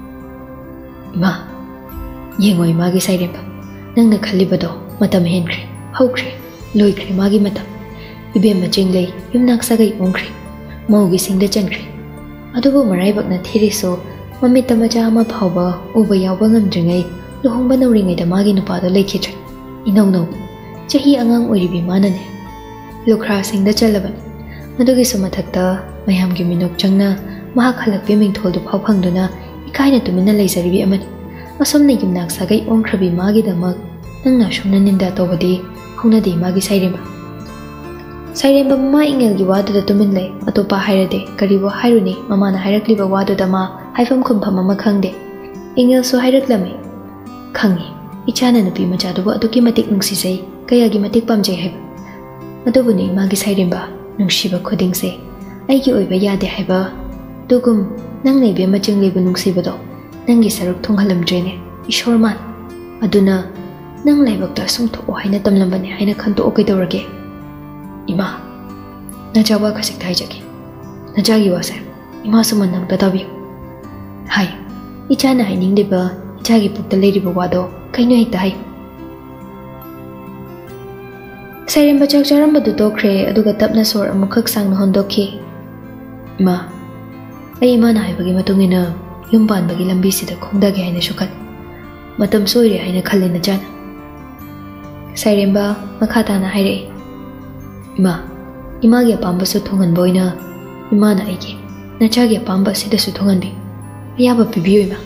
ꯏꯃꯥ, ꯌꯦꯡꯉꯣ ꯏꯃꯥꯒꯤ ꯁꯥꯏꯔꯦꯝꯕ, ꯅꯪꯅ ꯈꯜꯂꯤꯕꯗꯣ ꯃꯇꯝ ꯍꯦꯟꯈ꯭ರೆ, ꯍꯧꯈ꯭ꯔꯦ, ꯂꯣꯏꯈ꯭ꯔꯦ ꯃꯥꯒꯤ ꯃꯇꯝ. ꯏꯕꯦꯝꯃ ꯆꯤꯡꯂꯩ ꯌꯨꯝꯅꯥꯛ ꯁꯥꯒꯩ ꯑꯣꯟꯈ꯭ꯔꯦ, ꯃꯧꯒꯤ ꯁꯤꯡꯗ ꯆꯟꯈ꯭ꯔꯦ. ꯑꯗꯨꯕꯨ ꯃꯔꯥꯏꯕꯛꯅ ꯊꯤꯔꯤꯁꯨ ꯃꯃꯤꯠꯇ ꯃꯆꯥ ꯑꯃ ꯐꯥꯎꯕ ꯎꯕ ꯌꯥꯎꯕ ꯉꯝꯗ꯭ꯔꯤꯉꯩ ꯂꯨꯍꯣꯡꯕ ꯅꯧꯔꯤꯉꯩꯗ ꯃꯥꯒꯤ ꯅꯨꯄꯥꯗꯣ ꯂꯩꯈꯤꯗ꯭ꯔꯦ. ꯏꯅꯧ ꯅꯧ ꯆꯍꯤ ꯑꯉꯥꯡ ꯑꯣꯏꯔꯤꯕꯤ ꯃꯥꯅꯅꯦ ꯂꯨꯈ꯭ꯔꯥꯁꯤꯡꯗ ꯆꯜꯂꯕꯅꯤ. ꯑꯗꯨꯒꯤꯁꯨ ꯃꯊꯛꯇ ꯃꯌꯥꯝꯒꯤ ꯃꯤꯅꯣꯛ ꯆꯪꯅ ꯃꯍꯥꯛ ꯍꯜꯂꯛꯄꯤ ꯃꯤꯡꯊꯣꯜꯗꯨ ꯐꯥꯎ ꯐꯪꯗꯨꯅ ꯏꯀꯥꯏꯅ ꯇꯨꯃꯤꯟꯅ ꯂꯩꯖꯔꯤꯕꯤ ꯑꯃꯅꯤ. ꯑꯁꯨꯝꯅ ꯌꯨꯝꯅꯥꯛ ꯁꯥꯒꯩ ꯑꯣꯟꯈ꯭ꯔꯕꯤ ꯃꯥꯒꯤꯗꯃꯛ ꯅꯪꯅ ꯑꯁꯨꯝꯅ ꯅꯤꯟꯗꯥ ꯇꯧꯕꯗꯤ ꯍꯧꯅꯗꯦ ꯃꯥꯒꯤ ꯁꯥꯏꯔꯦꯝꯕ. ꯁꯥꯏꯔꯦꯝꯕ ꯃꯃꯥ ꯏꯪꯉꯦꯜꯒꯤ ꯋꯥꯗꯨꯗ ꯇꯨꯃꯤꯟ ꯂꯩ. ꯑꯇꯣꯞꯄ ꯍꯥꯏꯔꯗꯤ ꯀꯔꯤꯕꯨ ꯍꯥꯏꯔꯨꯅꯤ? ꯃꯃꯥꯅ ꯍꯥꯏꯔꯛꯂꯤꯕ ꯋꯥꯗꯨꯗ ꯃꯥ ꯍꯥꯏꯐꯝ ꯈꯨꯝꯐꯝ ꯑꯃ ꯈꯪꯗꯦ. ꯏꯪꯉꯦꯜꯁꯨ ꯍꯥꯏꯔꯛꯂꯝꯃꯤ. ꯈꯪꯉꯤ, ꯏꯆꯥꯅ ꯅꯨꯄꯤ ꯃꯆꯥꯗꯨꯕꯨ ꯑꯗꯨꯛꯀꯤ ꯃꯇꯤꯛ ꯅꯨꯡꯁꯤꯖꯩ, ꯀꯌꯥꯒꯤ ꯃꯇꯤꯛ ꯄꯥꯝꯖꯩ ꯍꯥꯏꯕ. ꯑꯗꯨꯕꯨꯅꯤ ꯃꯥꯒꯤ ꯁꯥꯏꯔꯦꯝꯕ, ꯅꯨꯡꯁꯤꯕ ꯈꯨꯗꯤꯡꯁꯦ ꯑꯩꯒꯤ ꯑꯣꯏꯕ ꯌꯥꯗꯦ ꯍꯥꯏꯕ. ꯑꯗꯨꯒꯨꯝ ꯅꯪꯅ ꯏꯕꯦꯝꯃ ꯆꯤꯡꯂꯩꯕꯨ ꯅꯨꯡꯁꯤꯕꯗꯣ ꯅꯪꯒꯤ ꯁꯔꯨꯛ ꯊꯨꯡꯍꯜꯂꯝꯗ꯭ꯔꯦꯅꯦ ꯏꯁꯣꯔ ꯃꯥꯟ. ꯑꯗꯨꯅ ꯅꯪ ꯂꯥꯏꯕꯛꯇ ꯑꯁꯨꯝ ꯊꯣꯛꯑꯣ ꯍꯥꯏꯅ ꯇꯝꯂꯝꯕꯅꯦ ꯍꯥꯏꯅ ꯈꯟꯇꯣꯛꯑꯣ ꯀꯩꯗꯧꯔꯒꯦ? ꯏꯃꯥ, ꯅꯆꯥ ꯋꯥ ꯈꯖꯤꯛꯇ ꯍꯥꯏꯖꯒꯦ. ꯅꯆꯥꯒꯤ ꯋꯥꯁꯦ ꯏꯃꯥꯁꯨ ꯃꯨꯟꯅ ꯑꯝꯇ ꯇꯥꯕꯤꯌꯨ. ꯍꯥꯏ, ꯏꯆꯥꯅ ꯍꯥꯏꯅꯤꯡꯂꯤꯕ ꯏꯆꯥꯒꯤ ꯄꯨꯛꯇ ꯂꯩꯔꯤꯕ ꯋꯥꯗꯣ ꯀꯩꯅꯣ ꯍꯦꯛꯇ ꯍꯥꯏꯌꯨ. ꯁꯥꯏꯔꯦꯝꯕ ꯆꯥꯛ ꯆꯥꯔꯝꯕꯗꯨ ꯇꯣꯛꯈ꯭ꯔꯦ. ꯑꯗꯨꯒ ꯇꯞꯅ ꯁꯣꯔ ꯑꯃꯨꯛꯈꯛ ꯁꯥꯡꯅ ꯍꯣꯟꯗꯣꯛꯈꯤ. ꯏꯃꯥ, ꯑꯩ ꯏꯃꯥꯅ ꯍꯥꯏꯕꯒꯤ ꯃꯇꯨꯡ ꯏꯟꯅ ꯌꯨꯝ ꯄꯥꯟꯕꯒꯤ ꯂꯝꯕꯤꯁꯤꯗ ꯈꯣꯡꯗꯒꯦ ꯍꯥꯏꯅꯁꯨ ꯈꯜꯂꯤ. ꯃꯇꯝꯁꯨ ꯑꯣꯏꯔꯦ ꯍꯥꯏꯅ ꯈꯜꯂꯤ ꯅꯆꯥꯅ. ꯁꯥꯏꯔꯦꯝꯕ ꯃꯈꯥ ꯇꯥꯅ ꯍꯥꯏꯔꯛꯏ. ꯏꯃꯥ, ꯏꯃꯥꯒꯤ ꯑꯄꯥꯝꯕꯁꯨ ꯊꯨꯡꯍꯟꯕ ꯑꯣꯏꯅ ꯏꯃꯥꯅ ꯑꯩꯒꯤ ꯅꯆꯥꯒꯤ ꯑꯄꯥꯝꯕ ꯑꯁꯤꯗꯁꯨ ꯊꯨꯡꯍꯟꯕꯤ. ꯑꯌꯥꯕ ꯄꯤꯕꯤꯌꯨ ꯏꯃꯥ.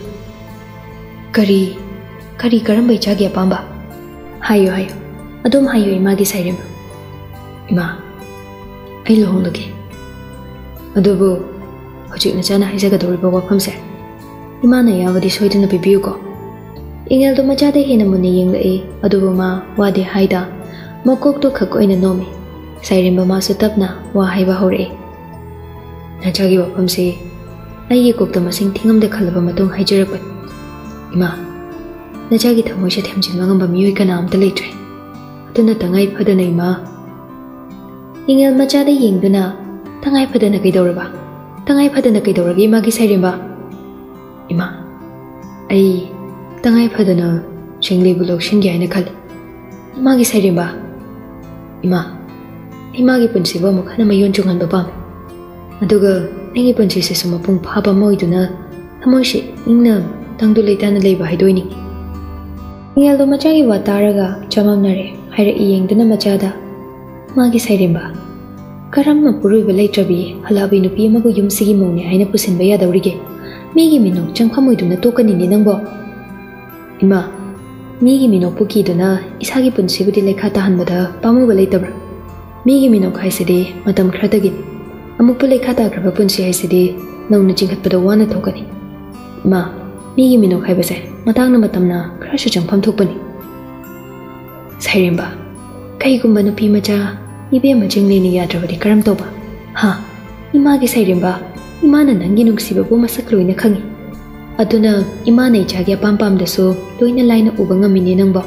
ꯀꯔꯝꯕ ꯏꯆꯥꯒꯤ ꯑꯄꯥꯝꯕ? ꯍꯥꯏꯌꯨ ꯍꯥꯏꯌꯨ, ꯑꯗꯨꯝ ꯍꯥꯏꯌꯨ ꯏꯃꯥꯒꯤ ꯁꯥꯏꯔꯦꯝꯕ. ꯏꯃꯥ, ꯑꯩ ꯂꯨꯍꯣꯡꯂꯒꯦ. ꯑꯗꯨꯕꯨ ꯍꯧꯖꯤꯛ ꯅꯆꯥꯅ ꯍꯥꯏꯖꯒꯗꯧꯔꯤꯕ ꯋꯥꯐꯝꯁꯦ ꯏꯃꯥꯅ ꯑꯌꯥꯕꯗꯤ ꯁꯣꯏꯗꯅ ꯄꯤꯕꯤꯌꯨꯀꯣ. ꯏꯪꯉꯦꯜꯗꯣ ꯃꯆꯥꯗ ꯍꯦꯟꯅ ꯃꯨꯟꯅ ꯌꯦꯡꯂꯛꯏ. ꯑꯗꯨꯕꯨ ꯃꯥ ꯋꯥꯗꯤ ꯍꯥꯏꯗ, ꯃꯀꯣꯛꯇꯨ ꯈꯛ ꯑꯣꯏꯅ ꯅꯣꯝꯃꯤ. ꯁꯥꯏꯔꯦꯝꯕ ꯃꯥꯁꯨ ꯇꯞꯅ ꯋꯥ ꯍꯥꯏꯕ ꯍꯧꯔꯛꯏ. ꯅꯆꯥꯒꯤ ꯋꯥꯐꯝꯁꯤ ꯑꯩꯒꯤ ꯀꯣꯛꯇ ꯃꯁꯤꯡ ꯊꯤꯉꯝꯗ ꯈꯜꯂꯕ ꯃꯇꯨꯡ ꯍꯥꯏꯖꯔꯛꯄꯅꯤ. ꯏꯃꯥ, ꯅꯆꯥꯒꯤ ꯊꯃꯣꯏꯁꯦ ꯊꯦꯝꯖꯤꯟꯕ ꯉꯝꯕ ꯃꯤꯑꯣꯏ ꯀꯅꯥ ꯑꯝꯇ ꯂꯩꯇ꯭ꯔꯦ. ꯑꯗꯨꯅ ꯇꯉꯥꯏ ꯐꯗꯅ ꯏꯃꯥ. ꯏꯪꯉꯦꯜ ꯃꯆꯥꯗ ꯌꯦꯡꯗꯨꯅ, ꯇꯉꯥꯏ ꯐꯗꯅ ꯀꯩꯗꯧꯔꯕ? ꯇꯉꯥꯏ ꯐꯗꯅ ꯀꯩꯗꯧꯔꯒꯦ ꯏꯃꯥꯒꯤ ꯁꯥꯏꯔꯦꯝꯕ? ꯏꯃꯥ, ꯑꯩ ꯇꯉꯥꯏ ꯐꯗꯅ ꯆꯤꯡꯂꯩꯕꯨ ꯂꯧꯁꯤꯟꯒꯦ ꯍꯥꯏꯅ ꯈꯜꯂꯤ. ꯏꯃꯥꯒꯤ ꯁꯥꯏꯔꯦꯝꯕ. ꯏꯃꯥ, ꯑꯩ ꯃꯥꯒꯤ ꯄꯨꯟꯁꯤꯕꯨ ꯑꯃꯨꯛ ꯍꯟꯅ ꯃꯌꯣꯟ ꯆꯨꯡꯍꯟꯕ ꯄꯥꯝꯃꯤ. ꯑꯗꯨꯒ ꯑꯩꯒꯤ ꯄꯨꯟꯁꯤꯁꯤꯁꯨ ꯃꯄꯨꯡ ꯐꯥꯕ ꯑꯃ ꯑꯣꯏꯗꯨꯅ ꯊꯃꯣꯏꯁꯤ ꯏꯪꯅ ꯇꯪꯗꯨ ꯂꯩꯇꯥꯅ ꯂꯩꯕ ꯍꯥꯏꯗꯣꯏꯅꯤ. ꯏꯪꯉꯦꯜꯗꯣ ꯃꯆꯥꯒꯤ ꯋꯥ ꯇꯥꯔꯒ ꯆꯃꯝꯅꯔꯦ. ꯍꯥꯏꯔꯛꯏ ꯌꯦꯡꯗꯨꯅ ꯃꯆꯥꯗ. ꯃꯥꯒꯤ ꯁꯥꯏꯔꯦꯝꯕ, ꯀꯔꯝꯅ ꯄꯨꯔꯣꯏꯕ ꯂꯩꯇ꯭ꯔꯕꯤ ꯍꯜꯂꯛꯑꯕꯤ ꯅꯨꯄꯤ ꯑꯃꯕꯨ ꯌꯨꯝꯁꯤꯒꯤ ꯃꯧꯅꯦ ꯍꯥꯏꯅ ꯄꯨꯁꯤꯟꯕ ꯌꯥꯗꯧꯔꯤꯒꯦ? ꯃꯤꯒꯤ ꯃꯤꯅꯣꯛ ꯆꯪꯐꯝ ꯑꯣꯏꯗꯨꯅ ꯇꯣꯛꯀꯅꯤꯅꯦ ꯅꯪꯕꯣ. ꯏꯃꯥ, ꯃꯤꯒꯤ ಮಿನೋಕ್ಪು ಕೀದುನ ಇಸಾಗಿ ಪುನ್ಸಿಬುದಿ ಲೆಕ್ಕ ತಾಹನ್ಬದ ಪಾಮುಬ ಲೈತಬ್ರ ಮೀಗಿ ಮಿನೋಕ್ ಹೈಸಿದಿ ಮತಂ ಖರದಗಿ ಅಮುಕ್ಪು ಲೆಕ್ಕ ತಾಗ್ರಬ ಪುನ್ಸಿ ಹೈಸಿದಿ ನೌನ ಜಿಂಗತ್ಪದ ವಾನ ಥೋಕನಿ ಮಾ ಮೀಗಿ ಮಿನೋಕ್ ಹೈಬಸೆ ಮತಾಂಗ್ನ ಮತಂನ ಖರಶು ಚಂಫಂ ಥೋಕಪನಿ ಸೈರೆಂಬ ಕೈಗುಂಬ ನುಪಿ ಮಚ ಇಬೆ ಮಜಿಂಗ್ಲೇನಿ ಯಾದ್ರಬದಿ ಕರಂ ತೋಬ ಹಾ ಇಮಾಗಿ ಸೈರೆಂಬ ಇಮಾನ ನಂಗಿ ನುಗ್ಸಿಬಬು ಮಸಕ್ ಲೋಯ್ನ ಖಂಗಿ aduna imana ichagi apam pamdasu loina laina uba ngamini nangba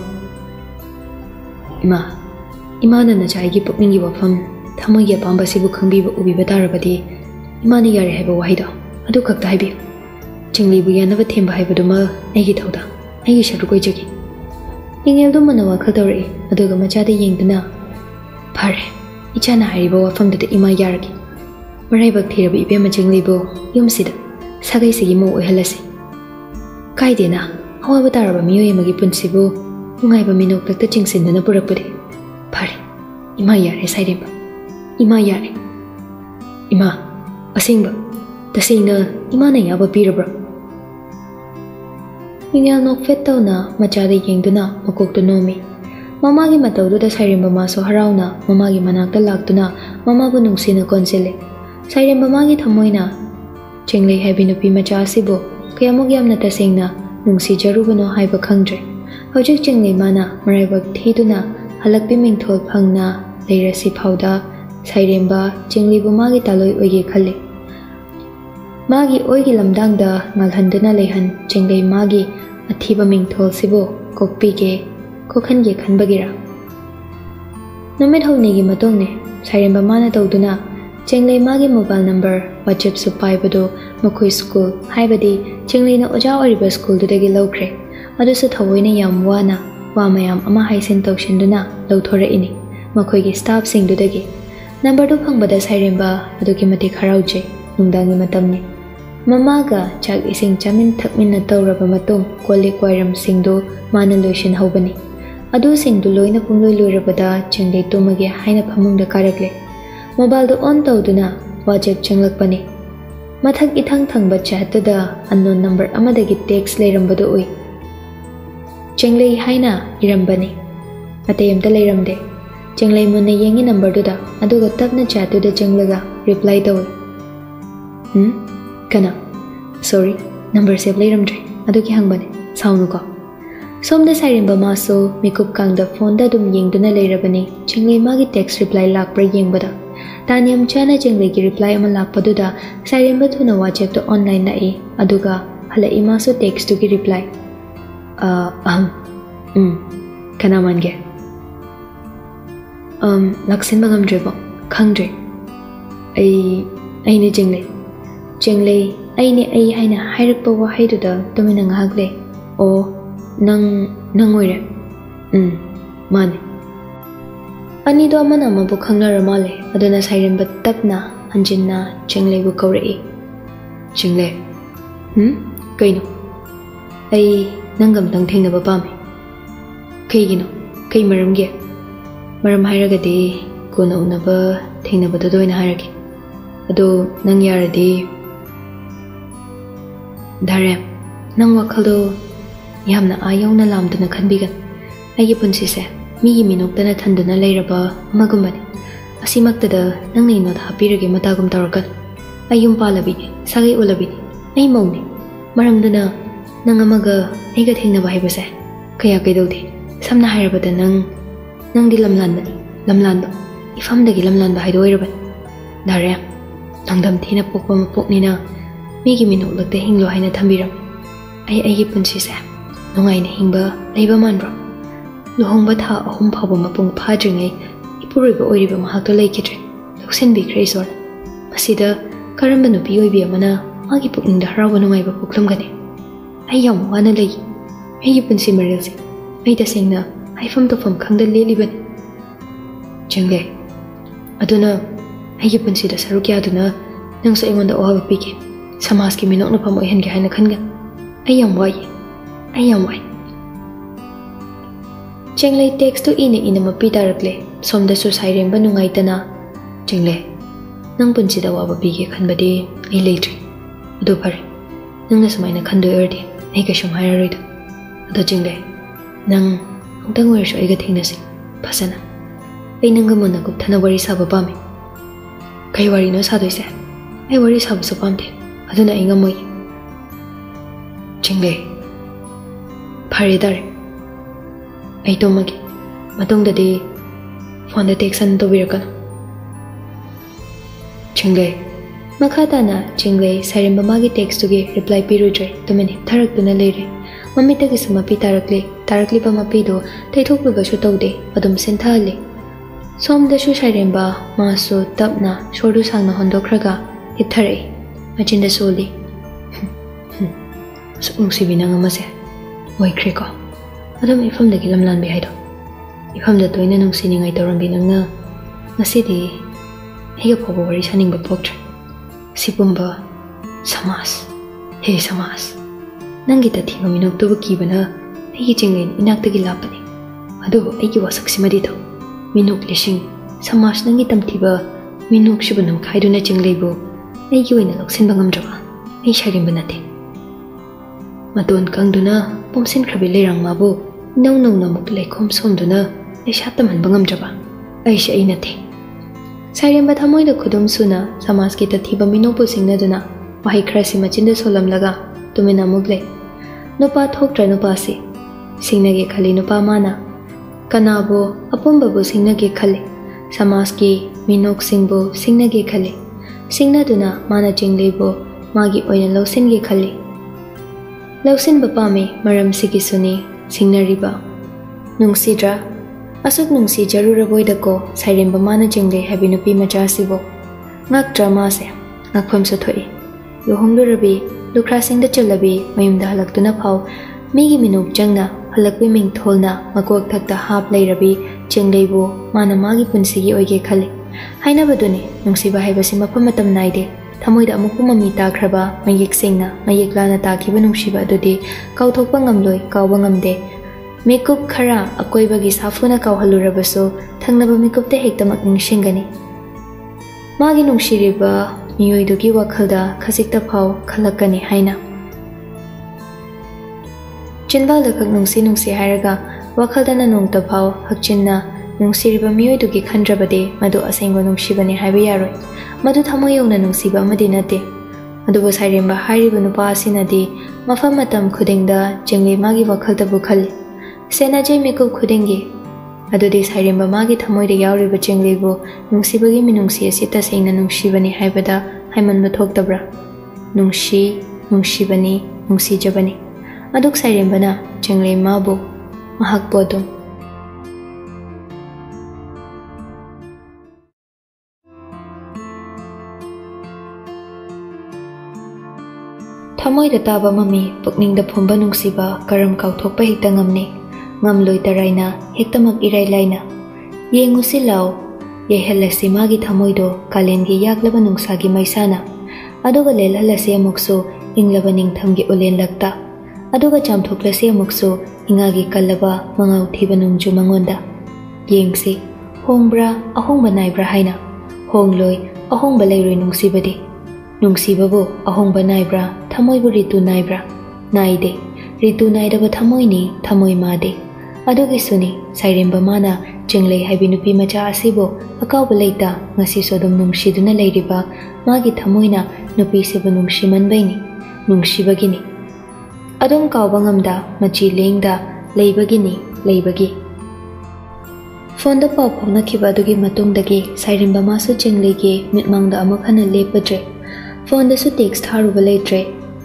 imana na chaigi pukningi wafam thamogi apamba sibu khangbiba ubiba tarabadi imana yare haiba wahida adu khakta haibi chingli bu yanaba themba haibaduma aigi thauda aigi sharu koijagi ingel do mana wakhal tawri aduga machada yengduna phare ichana haiba wafam da ima yaragi ꯃꯔꯥꯏꯕꯛ ꯊꯤꯔꯕ ꯏꯕꯦꯝꯃ ꯆꯤꯡꯂꯩꯕꯨ ꯌꯨꯝꯁꯤꯗ ꯁꯥꯒꯩꯁꯤꯒꯤ ꯃꯧ ꯑꯣꯏꯍꯜꯂꯁꯤ ꯀꯥꯏꯗꯦꯅ ꯑꯋꯥꯕ ꯇꯥꯔꯕ ꯃꯤꯑꯣꯏ ꯑꯃꯒꯤ ꯄꯨꯟꯁꯤꯕꯨ ꯅꯨꯡꯉꯥꯏꯕ ꯃꯤꯅꯣꯛꯂꯛꯇ ꯆꯤꯡꯁꯤꯟꯗꯨꯅ ꯄꯨꯔꯛꯄꯗꯤ ꯐꯔꯦ ꯏꯃꯥ ꯌꯥꯔꯦ ꯁꯥꯏꯔꯦꯝꯕ ꯏꯃꯥ ꯌꯥꯔꯦ ꯏꯃꯥ ꯑꯁꯦꯡꯕ ꯇꯁꯦꯡꯅ ꯏꯃꯥꯅ ꯌꯥꯕ ꯄꯤꯔꯕ꯭ꯔꯥ ꯃꯤꯡꯌꯥꯜ ꯅꯣꯛꯐꯦꯠ ꯇꯧꯅ ꯃꯆꯥꯗ ꯌꯦꯡꯗꯨꯅ ꯃꯀꯣꯛꯇꯨ ꯅꯣꯝꯃꯤ ꯃꯃꯥꯒꯤ ꯃꯇꯧꯗꯨꯗ ꯁꯥꯏꯔꯦꯝꯕ ꯃꯥꯁꯨ ꯍꯔꯥꯎꯅ ꯃꯃꯥꯒꯤ ꯃꯅꯥꯛꯇ ꯂꯥꯛꯇꯨꯅ ꯃꯃꯥꯕꯨ ꯅꯨꯡꯁꯤꯅ ꯀꯣꯟꯁꯤꯜꯂꯦ ꯁꯥꯏꯔꯦꯝꯕ ꯃꯥꯒꯤ ꯊꯃꯣꯏꯅ ꯆꯤꯡꯂꯩ ꯍꯥꯏꯕꯤ ꯅꯨꯄꯤ ꯃꯆꯥ ꯑꯁꯤꯕꯨ ꯀꯌꯥꯃꯨꯛ ꯌꯥꯝꯅ ꯇꯁꯦꯡꯅ ꯅꯨꯡꯁꯤꯖꯔꯨꯕꯅꯣ ꯍꯥꯏꯕ ꯈꯪꯗ꯭ꯔꯦ ꯍꯧꯖꯤꯛ ꯆꯤꯡꯂꯩ ꯃꯥꯅ ꯃꯔꯥꯏꯕꯛ ꯊꯤꯗꯨꯅ ꯍꯜꯂꯛꯄꯤ ꯃꯤꯡꯊꯣꯜ ꯐꯪꯅ ꯂꯩꯔꯁꯤ ꯐꯥꯎꯗ ꯁꯥꯏꯔꯦꯝꯕ ꯆꯤꯡꯂꯩꯕꯨ ꯃꯥꯒꯤ ꯇꯥꯂꯣꯏ ꯑꯣꯏꯒꯦ ꯈꯜꯂꯤ ꯃꯥꯒꯤ ꯑꯣꯏꯒꯤ ꯂꯝꯗꯥꯡꯗ ꯉꯥꯜꯍꯟꯗꯨꯅ ꯂꯩꯍꯟ ꯆꯤꯡꯂꯩ ꯃꯥꯒꯤ ꯑꯊꯤꯕ ꯃꯤꯡꯊꯣꯜꯁꯤꯕꯨ ꯀꯣꯛꯄꯤꯒꯦ ꯀꯣꯛꯍꯟꯒꯦ ꯈꯟꯕꯒꯤꯔꯥ ꯅꯨꯃꯤꯠ ꯍꯨꯝꯅꯤꯒꯤ ꯃꯇꯨꯡꯅꯤ ꯁꯥꯏꯔꯦꯝꯕ ꯃꯥꯅ ꯇꯧꯗꯨꯅ ꯆꯤꯡꯂꯩ ꯃꯥꯒꯤ ꯃꯣꯕꯥꯏꯜ ꯅꯝꯕꯔ ꯋꯥꯆꯦꯞꯁꯨ ꯄꯥꯏꯕꯗꯨ ꯃꯈꯣꯏ ꯁ꯭ꯀꯨꯜ ꯍꯥꯏꯕꯗꯤ ꯆꯤꯡꯂꯩꯅ ꯑꯣꯖꯥ ꯑꯣꯏꯔꯤꯕ ꯁ꯭ꯀꯨꯜꯗꯨꯗꯒꯤ ꯂꯧꯈ꯭ꯔꯦ ꯑꯗꯨꯁꯨ ꯊꯑꯣꯏꯅ ꯌꯥꯝ ꯋꯥꯅ ꯋꯥ ꯃꯌꯥꯝ ꯑꯃ ꯍꯥꯏꯁꯤꯟ ꯇꯧꯁꯤꯟꯗꯨꯅ ꯂꯧꯊꯣꯔꯛꯏꯅꯤ ꯃꯈꯣꯏꯒꯤ ꯁ꯭ꯇꯥꯐꯁꯤꯡꯗꯨꯗꯒꯤ ꯅꯝꯕꯔꯗꯨ ꯐꯪꯕꯗ ꯁꯥꯏꯔꯦꯝꯕ ꯑꯗꯨꯛꯀꯤ ꯃꯇꯤꯛ ꯍꯔꯥꯎꯖꯩ ꯅꯨꯡꯗꯥꯡꯒꯤ ꯃꯇꯝꯅꯤ ꯃꯃꯥꯒ ꯆꯥꯛ ꯏꯁꯤꯡ ꯆꯥꯃꯤꯟ ꯊꯛꯃꯤꯟꯅ ꯇꯧꯔꯕ ꯃꯇꯨꯡ ꯀꯣꯜꯂꯤꯛ ꯋꯥꯏꯔꯝꯁꯤꯡꯗꯨ ꯃꯥꯅ ꯂꯣꯏꯁꯤꯟꯍꯧꯕꯅꯤ ꯑꯗꯨꯁꯤꯡꯗꯨ ꯂꯣꯏꯅ ꯄꯨꯡꯂꯣꯏ ꯂꯣꯏꯔꯕꯗ ꯆꯤꯡꯂꯩ ꯇꯨꯝꯃꯒꯦ ꯍꯥꯏꯅ ꯐꯃꯨꯡꯗ ꯀꯥꯔꯛꯂꯦ ꯃꯣꯕꯥꯏꯜꯗꯨ ꯑꯣꯟ ꯇꯧꯗꯨꯅ ꯋꯥꯆꯦꯞ ꯆꯪꯂꯛꯄꯅꯤ ꯃꯊꯛ ꯏꯊꯪ ꯊꯪꯕ ꯆꯦꯠꯇꯨꯗ ꯑꯟꯅꯣꯟ ꯅꯝꯕꯔ ꯑꯃꯗꯒꯤ ꯇꯦꯛꯁ ꯂꯩꯔꯝꯕꯗꯨ ꯎꯏ ꯆꯤꯡꯂꯩ ꯍꯥꯏꯅ ꯏꯔꯝꯕꯅꯤ ꯑꯇꯩ ꯑꯝꯇ ꯂꯩꯔꯝꯗꯦ ꯆꯤꯡꯂꯩ ꯃꯨꯟꯅ ꯌꯦꯡꯉꯤ ꯅꯝꯕꯔꯗꯨꯗ ꯑꯗꯨꯒ ꯇꯞꯅ ꯆꯦꯠꯇꯨꯗ ꯆꯪꯂꯒ ꯔꯤꯄ꯭ꯂꯥꯏ ꯇꯧꯏ ꯀꯅꯥ ꯁꯣꯔꯤ ꯅꯝꯕꯔ ꯁꯦꯞ ꯂꯩꯔꯝꯗ꯭ꯔꯦ ꯑꯗꯨꯒꯤ ꯍꯪꯕꯅꯦ ꯁꯥꯎꯅꯨꯀꯣ ꯁꯣꯝꯗ ꯁꯥꯏꯔꯦꯝꯕ ꯃꯥꯁꯨ ꯃꯤꯀꯨꯞꯀꯥꯡꯗ ꯐꯣꯟꯗ ꯑꯗꯨꯝ ꯌꯦꯡꯗꯨꯅ ꯂꯩꯔꯕꯅꯤ ꯆꯤꯡꯂꯩ ꯃꯥꯒꯤ ꯇꯦꯛꯁ ꯔꯤꯄ꯭ꯂꯥꯏ ꯂꯥꯛꯄ꯭ꯔꯥ ꯌꯦꯡꯕꯗ ꯇꯥꯟ ꯌꯥꯝ ꯆꯥꯅ ꯆꯤꯡꯂꯩꯒꯤ ꯔꯤꯄ꯭ꯂꯥꯏ ꯑꯃ ꯂꯥꯛꯄꯗꯨꯗ ꯁꯥꯏꯔꯦꯝꯕ ꯊꯨꯅ ꯋꯥꯆꯦꯞꯇ ꯑꯣꯟꯂꯥꯏꯟ ꯂꯥꯛꯏ ꯑꯗꯨꯒ ꯍꯜꯂꯛꯏ ꯃꯥꯁꯨ ꯇꯦꯛꯁꯇꯨꯒꯤ ꯔꯤꯄ꯭ꯂꯥꯏ ꯀꯅꯥ ꯃꯥꯟꯒꯦ ꯂꯥꯛꯁꯤꯟꯕ ꯉꯝꯗ꯭ꯔꯦꯕꯣ ꯈꯪꯗ꯭ꯔꯦ ꯑꯩꯅꯦ ꯆꯤꯡꯂꯩ ꯑꯩꯅꯦ ꯑꯩ ꯍꯥꯏꯅ ꯍꯥꯏꯔꯛꯄ ꯋꯥꯍꯩꯗꯨꯗ ꯇꯨꯃꯤꯟꯅ ꯉꯥꯏꯍꯥꯛ ꯂꯩ ꯑꯣ ꯅꯪ ꯑꯣꯏꯔꯦ ꯃꯥꯅꯦ ꯑꯅꯤꯗꯣ ꯑꯃꯅ ꯑꯃꯕꯨ ꯈꯪꯅꯔ ꯃꯥꯜꯂꯦ ꯑꯗꯨꯅ ꯁꯥꯏꯔꯦꯝꯕ ꯇꯞꯅ ꯍꯟꯖꯤꯟꯅ ꯆꯤꯡꯂꯩꯕꯨ ꯀꯧꯔꯛꯏ ꯆꯤꯡꯂꯩ ꯀꯩꯅꯣ ꯑꯩ ꯅꯪꯒ ꯑꯝꯇꯪ ꯊꯦꯡꯅꯕ ꯄꯥꯝꯃꯦ ꯀꯩꯒꯤꯅꯣ ꯀꯩ ꯃꯔꯝꯒꯤ ꯃꯔꯝ ꯍꯥꯏꯔꯒꯗꯤ ꯀꯣꯟꯅ ꯎꯅꯕ ꯊꯦꯡꯅꯕꯗꯨꯗ ꯑꯣꯏꯅ ꯍꯥꯏꯔꯒꯦ ꯑꯗꯣ ꯅꯪ ꯌꯥꯔꯗꯤ ꯙꯥꯔꯦꯝ ꯅꯪ ꯋꯥꯈꯜꯗꯣ ꯌꯥꯝꯅ ꯌꯧꯅ ꯂꯥꯝꯗꯨꯅ ꯈꯟꯕꯤꯒꯅꯨ ꯑꯩꯒꯤ ꯄꯨꯟꯁꯤꯁꯦ ꯃꯤꯒꯤ ꯃꯤꯅꯣꯛꯇꯅ ꯊꯟꯗꯨꯅ ꯂꯩꯔꯕ ꯑꯃꯒꯨꯝꯕꯅꯤ ꯑꯁꯤꯃꯛꯇꯗ ꯅꯪꯅ ꯑꯩꯉꯣꯟꯗ ꯍꯥꯞꯄꯤꯔꯒꯦ ꯃꯇꯥꯒꯨꯝ ꯇꯧꯔꯛꯀꯅꯨ ꯑꯩ ꯌꯨꯝ ꯄꯥꯜꯂꯕꯤꯅꯤ ꯁꯥꯒꯩ ꯑꯣꯜꯂꯕꯤꯅꯤ ꯑꯩ ꯃꯧꯅꯤ ꯃꯔꯝꯗꯨꯅ ꯅꯪ ꯑꯃꯒ ꯑꯩꯒ ꯊꯦꯡꯅꯕ ꯍꯥꯏꯕꯁꯦ ꯀꯌꯥ ꯀꯩꯗꯧꯗꯦ ꯁꯝꯅ ꯍꯥꯏꯔꯕꯗ ꯅꯪꯗꯤ ꯂꯝꯂꯥꯟꯕꯅꯤ ꯂꯝꯂꯥꯟꯕ ꯏꯐꯝꯗꯒꯤ ꯂꯝꯂꯥꯟꯕ ꯍꯥꯏꯗꯣ ꯑꯣꯏꯔꯕꯅꯤ ꯙꯥꯔꯦꯝ ꯅꯪꯗꯝ ꯊꯤꯅ ꯄꯣꯛꯄ ꯃꯄꯣꯛꯅꯤꯅ ꯃꯤꯒꯤ ꯃꯤꯅꯣꯛꯂꯛꯇ ꯍꯤꯡꯂꯣ ꯍꯥꯏꯅ ꯊꯝꯕꯤꯔꯝꯃꯤ ꯑꯩꯒꯤ ꯄꯨꯟꯁꯤꯁꯦ ꯅꯨꯡꯉꯥꯏꯅ ꯍꯤꯡꯕ ꯂꯩꯕ ꯃꯥꯟꯕ꯭ꯔꯣ ꯂꯨꯍꯣꯡꯕ ꯊꯥ 3 ꯐꯥꯎꯕ ꯃꯄꯨꯡ ꯐꯥꯗ꯭ꯔꯤꯉꯩ ꯏꯄꯨꯔꯣꯏꯕ ꯑꯣꯏꯔꯤꯕ ꯃꯍꯥꯛꯇꯣ ꯂꯩꯈꯤꯗ꯭ꯔꯦ ꯂꯧꯁꯤꯟꯕꯤꯈ꯭ꯔꯦ ꯏꯁꯣꯔꯅ ꯃꯁꯤꯗ ꯀꯔꯝꯕ ꯅꯨꯄꯤ ꯑꯣꯏꯕꯤ ꯑꯃꯅ ꯃꯥꯒꯤ ꯄꯨꯛꯅꯤꯡꯗ ꯍꯔꯥꯎꯕ ꯅꯨꯡꯉꯥꯏꯕ ꯄꯣꯛꯂꯝꯒꯅꯤ ꯑꯩ ꯌꯥꯝ ꯋꯥꯅ ꯂꯩ ꯑꯩꯒꯤ ꯄꯨꯟꯁꯤ ꯃꯔꯦꯜꯁꯦ ꯑꯩ ꯇꯁꯦꯡꯅ ꯍꯥꯏꯐꯝ ꯇꯧꯐꯝ ꯈꯪꯗ ꯂꯦꯜꯂꯤꯕꯅꯤ ꯆꯤꯡꯂꯩ ꯑꯗꯨꯅ ꯑꯩꯒꯤ ꯄꯨꯟꯁꯤꯗ ꯁꯔꯨꯛ ꯌꯥꯗꯨꯅ ꯅꯪꯁꯨ ꯑꯩꯉꯣꯟꯗ ꯑꯋꯥꯕ ꯄꯤꯒꯦ ꯁꯃꯥꯖꯀꯤ ꯃꯤꯅꯣꯛꯅꯐꯝ ꯑꯣꯏꯍꯟꯒꯦ ꯍꯥꯏꯅ ꯈꯟꯒꯅꯨ ꯑꯩ ꯌꯥꯝ ꯋꯥꯏ ꯆꯤꯡꯂꯩ ꯇꯦꯛꯁꯇꯨ ꯏꯅ ꯃꯄꯤ ꯇꯥꯔꯛꯂꯦ ꯁꯣꯝꯗꯁꯨ ꯁꯥꯏꯔꯦꯝꯕ ꯅꯨꯡꯉꯥꯏꯇꯅ ꯆꯤꯡꯂꯩ ꯅꯪ ꯄꯨꯟꯁꯤꯗ ꯑꯋꯥꯕ ꯄꯤꯒꯦ ꯈꯟꯕꯗꯤ ꯑꯩ ꯂꯩꯇ꯭ꯔꯤ ꯑꯗꯨ ꯐꯔꯦ ꯅꯪꯅ ꯁꯨꯃꯥꯏꯅ ꯈꯟꯗꯣꯏ ꯑꯣꯏꯔꯗꯤ ꯑꯩ ꯀꯩꯁꯨꯝ ꯍꯥꯏꯔꯔꯣꯏꯗ ꯑꯗꯣ ꯆꯤꯡꯂꯩ ꯅꯪ ꯑꯃꯨꯛꯇꯪ ꯑꯣꯏꯔꯁꯨ ꯑꯩꯒ ꯊꯦꯡꯅꯁꯤ ꯐꯖꯅ ꯑꯩ ꯅꯪꯒ ꯃꯨꯟꯅ ꯀꯨꯞꯊꯅ ꯋꯥꯔꯤ ꯁꯥꯕ ꯄꯥꯝꯃꯤ ꯀꯩ ꯋꯥꯔꯤꯅꯣ ꯁꯥꯗꯣꯏꯁꯦ ꯑꯩ ꯋꯥꯔꯤ ꯁꯥꯕꯁꯨ ꯄꯥꯝꯗꯦ ꯑꯗꯨꯅ ꯑꯩ ꯉꯝꯃꯣꯏ ꯆꯤꯡꯂꯩ ꯐꯔꯦ ꯙꯥꯔꯦ ꯑꯩ ꯇꯨꯝꯃꯒꯦ ꯃꯇꯨꯡꯗꯗꯤ ꯐꯣꯟꯗ ꯇꯦꯛꯁ ꯍꯟꯅ ꯇꯧꯕꯤꯔꯛꯀꯅꯨ ꯆꯤꯡꯂꯩ ꯃꯈꯥ ꯇꯥꯅ ꯆꯤꯡꯂꯩ ꯁꯥꯏꯔꯦꯝꯕ ꯃꯥꯒꯤ ꯇꯦꯛꯁꯇꯨꯒꯤ ꯔꯤꯄ꯭ꯂꯥꯏ ꯄꯤꯔꯨꯗ꯭ꯔꯦ ꯇꯨꯃꯤꯟ ꯊꯔꯛꯇꯨꯅ ꯂꯩꯔꯦ ꯃꯃꯤꯠꯇꯒꯤꯁꯨ ꯃꯄꯤ ꯇꯥꯔꯛꯂꯤꯕ ꯃꯄꯤꯗꯣ ꯇꯩꯊꯣꯛꯂꯨꯕꯁꯨ ꯇꯧꯗꯦ ꯑꯗꯨꯝ ꯁꯤꯟꯊꯍꯜꯂꯤ ꯁꯣꯝꯗꯁꯨ ꯁꯥꯏꯔꯦꯝꯕ ꯃꯥꯁꯨ ꯇꯞꯅ ꯁꯣꯔꯗꯨ ꯁꯥꯡꯅ ꯍꯣꯟꯗꯣꯛꯈ꯭ꯔꯒ ꯍꯤꯞꯊꯔꯛꯏ ꯃꯆꯤꯟꯗ ꯁꯣꯜꯂꯤ ꯁꯨꯛ ꯅꯨꯡꯁꯤꯕꯤ ꯅꯪ ꯑꯃꯁꯦ ꯑꯣꯏꯈ꯭ꯔꯦꯀꯣ ꯑꯗꯨꯝ ꯏꯐꯝꯗꯒꯤ ꯂꯝꯂꯥꯟꯕꯤ ꯍꯥꯏꯗꯣ ꯏꯐꯝꯗ ꯇꯣꯏꯅ ꯅꯨꯡꯁꯤꯅꯤꯡꯉꯥꯏ ꯇꯧꯔꯝꯕꯤ ꯅꯪꯅ ꯉꯁꯤꯗꯤ ꯑꯩꯒ ꯐꯥꯎꯕ ꯋꯥꯔꯤ ꯁꯥꯅꯤꯡꯕ ꯄꯣꯛꯇ꯭ꯔꯦ सिपुंबा समास हे समास नंगी तथी ममिनोक तो कीबना अगी चिंगलेन इनाक्तगी लापने अदो अगी वासक्सिमदि थौ मिनोक लिसिंग समास नंगी तमथीबा मिनोक शिबनम खाइदुना चिंगलेबो अगी ओइना लौसिनबा ngamdraba ai sharimba nate maton kangduna pomsin khrabi leirang mabu nau nau namuk leikhom somduna ai shatam hanba ngamdraba ai sha ai nate sarimba thamoi da khudum suna samas ki tathiba minopu singna duna wahi khrasi machinda solam laga tumina mugle nupa thoktra nupa se singna ge khali nupa mana kanabo apumba bu singna ge khale samas ki minok singbo singna ge khale singna duna mana jinglebo magi oina lausin ge khale lausin bapa me maram sigi suni singna riba nungsidra asuk nungsi jarura boida ko sairemba mana jingle habinu pi macha sibo ngak drama se ngakpham so thoi lohonglu rabi lukra singda chalabi mayumda halaktuna phau migi minuk jangna halakwi ming tholna makok thakta hap lei rabi jinglebo mana magi punsigi oige khale haina badune nungsiba haibasi mafam matam naide thamoida amukku mami takraba mayek singna mayek lana takhiba nungsiba adudi kauthokpa ngamloi kawba ngamde mekup khara akoibagi safuna kawhalurabaso thangnaba mekupte hektamak ningsingani magi nungsiriba miyoidugi wakhalda khajikta phau khalakani haina chinba lakak nungsi hairaga wakaldana nongta phau hakchinna nungsiriba miyoidugi khandrabade madu asengba nungsibani haiba yaroi madu thamoi yona nungsiba amadi nate adubu sairemba hairiba nupa asinadi mafam matam khudingda jingle magi wakhalda bu khal sena jai mekup khudingi adudi sairemba magi thamoi de yauriba jingle bu nungsibagi minungsi asita sengna nungsibani haibada haimanba thoktabra nungsibani nungsijabani aduk sairemba na jingle mabu mahak bodum thamoi da taba mami pukning da phumba nungsiba karam kauthokpa hekta ngamne ngamloi taraina hektamak irai laina yengusi law yehelasi magi thamoi do kalengi yaklaba nungsagi maisana aduga lelhalasi amukso inglaba ningthamgi ulen lakta aduga chamthoklasi amukso ingagi kallaba mangau thiba nungju mangonda yengsi hongbra ahongba naibra haina hongloi ahongba leiroi nungsibadi nungsibabo ahongba naibra thamoibu ritu naibra naide ritu naidaba thamoi ni thamoi made adugi suni sairemba mana jingle haibi nupi macha asibo akawba leita ngasi sodom nungsiduna leiriba magi thamoina nupi seba nungsimanbaini nungsibagini adum kawba ngamda machi lengda leibagi phone da paw phona khiba adugi matungdagi sairemba masu jingle ge mitmangda amakhana lepatre phone da su text haruba leitre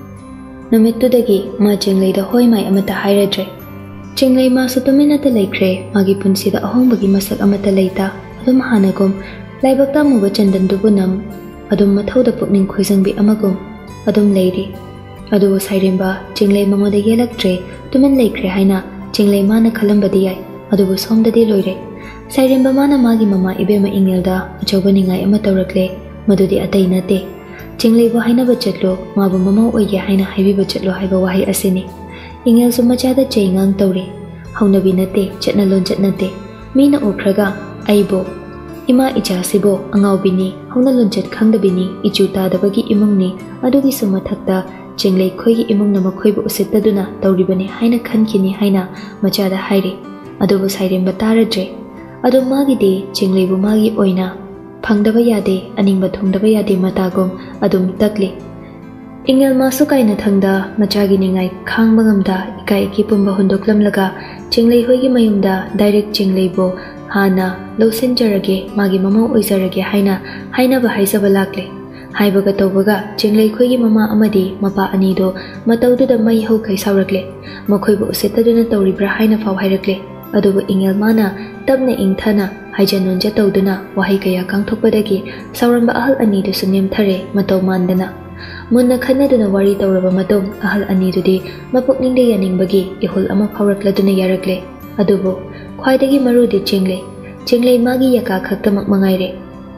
namitudagi ma jingle da hoi mai amata hairadre jingle ma su tuminata leikre magi punsi da ahongbagi masak amata leita adum hanagum laibakta muba chandan dubunam adum mathau da pukning khoijangbi amagum adum leiri adu sairemba jingle mangoda yelaktre tumin leikre haina jingle mana khalambadi yai adu somdadi loire sairemba mana magi mama ibema ingelda achobani ngai ama tawrakle madudi atai nate jingle bo haina bachatlo mabu mama oye haina haibi bachatlo haiba wahi asini ingel su machada cheingang tawri haunabi nate chatnalon chatnate mina okraga aibo ima ijasibo angaubini haunalon chat khangdabini ichuta dabagi imungni adugi sumathakta jingle khoigi imungna makhoibu usittaduna tawribani haina khankini haina machada haire adubu sairemba taradre adu magi de jingle bu magi oina phangdaba yade aningba thungdaba yade matagum adum takle ingel masu kaina thangda machagi ningai khangba ngamda ikai ki pumba hundoklam laga jingle hoigi mayumda direct jingle bo hana losin jarage magi mama oizarage haina ba haisaba lakle haibaga tobaga jingle khoigi mama amadi mapa ani do mataudu da mai ho kai saurakle makhoi bo setaduna tawribra haina faw hairakle adubu ingel mana tabna ingthana haijanon ja tawduna wahi kaya kangthokpadagi sauramba ahal ani du sunem thare mataw mandana munna khanaduna wari tawraba matom ahal ani dudi mapukningde yaningbagi ihul ama phawrakladuna yarakle adubu khwaidagi marudi jingle magi yaka khaktamak mangaire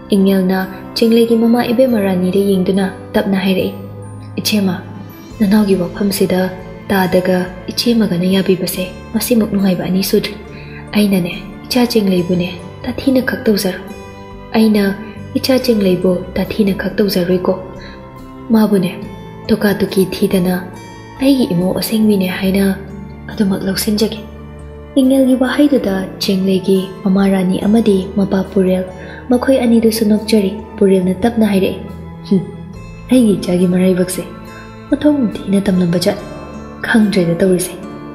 Ingelna Chinglegi mama Ibema Rani de yingduna tapna haire. Ichema nanawgi wafamsida tadaga ichemagana yabibase masimuk nungaiba ani sudri. Aina ne icha Chingleibune tathina khaktauzar. Aina icha Chingleibo tathina khaktauzariko. Mabune toka tuki thidana aigi imo asengmine haina adumak lausinjage. Ingelgi wahaiduda Chinglegi mama Rani amadi mapa Purel makhoi ani du sunokjari Purel na tapna haire. Aigi chagi maraibakse mathong thina tamlambajat khangdre da tawrise.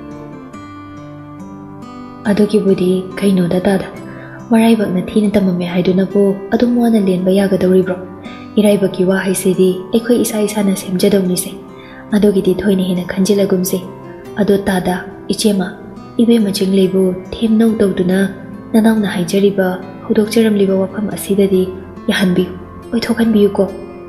Adogi budi kaino da tada maraibak na thina tamame haiduna bo adum wana lenba yaga dawribro. Iraibaki wa haisedi ekhoi isa isa na semjadawni se. Adogi di thoini hina khanjilagumse. Ado tada ichema Ibema Chingleibu themnau tawduna nanaw na haijariba hudokjaramliba wafam asidadi yahanbiyu oithokhanbiyu ko.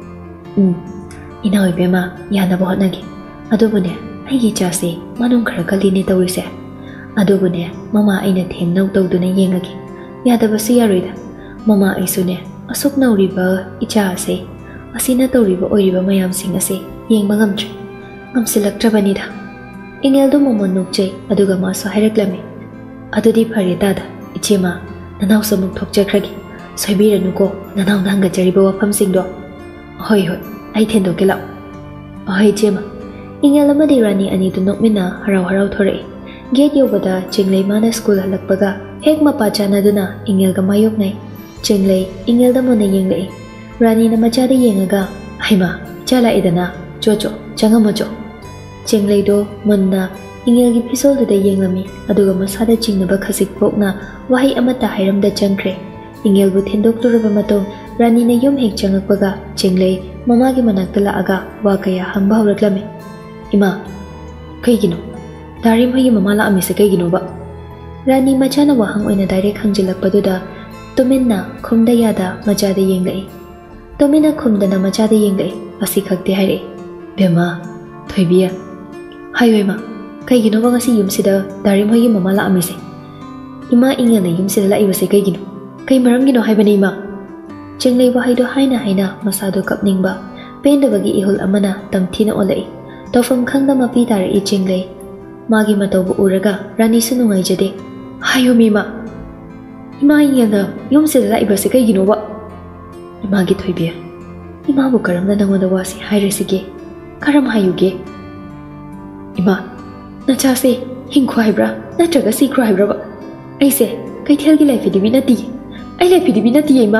Ina ibema yanaba hotnagi. Adubune aigi chase manung khara kalini tawrise. Adubune mama aina themnau tawduna yengagi. Yadabasu yaroida. Mama aisune asuk nauriba icha ase asina tawriba oiriba mayam sing ase yengba ngamdre. Ngamsilaktrabanida. Ingeldo momon nukjay aduga maso haireklami. Adudi phare tada ichema nanaw samuk thokjakragi. Soibiranu ko nanaw nanga jariba wafam singdo. Hoi hoi ai thendo kela. Ahoi chema. Ingel amadi Rani ani tu nokmina harau harau thore. Gate yobada Chinglei mana school halakpaga hek mapa chanaduna Ingel ga mayok nai. Chinglei Ingel da mona yenglei. Rani na machada yengaga aima chala idana jojo changamojo. Chinglei do munna Ingelgi pisol da yenglami aduga masada chingnaba khasik pokna wahi amata hairamda changkre. Ingelbu thendok turaba matong Rani na yum hek changakpaga Chinglei mamagi manakta laaga wa kaya hangba hawraklami. Ima kaigino darim hayi mama laami se kaigino ba. Rani machana wahang oina direct hangjilakpaduda tuminna khumda yada machada yenglei. Tumina khumdana machada yenglei asi khakte haire. Bema thoibiya hayo ima kaigino ba ngasi yumsida darim hayi mama laami se. Ima Ingel na yumsida laibase kaigino kai maramgino haibane ima. Chinglei wahaido haina haina masado kapningba pendabagi ihul amana tamthina olai. Tofam khangda mapi tare I Chinglei magi matawbu uraga Rani sunungai jade. Hayo mima ima Ingel na yumsida laibase kaigino ba. Imagi thoibiya ima bu karamna nangoda wasi hairesige karam hayuge. Ima nachase hingkho haibra natraga sikro haibra ba. Aise kaithelgi laifidibi nati ai laifidibi nati ima.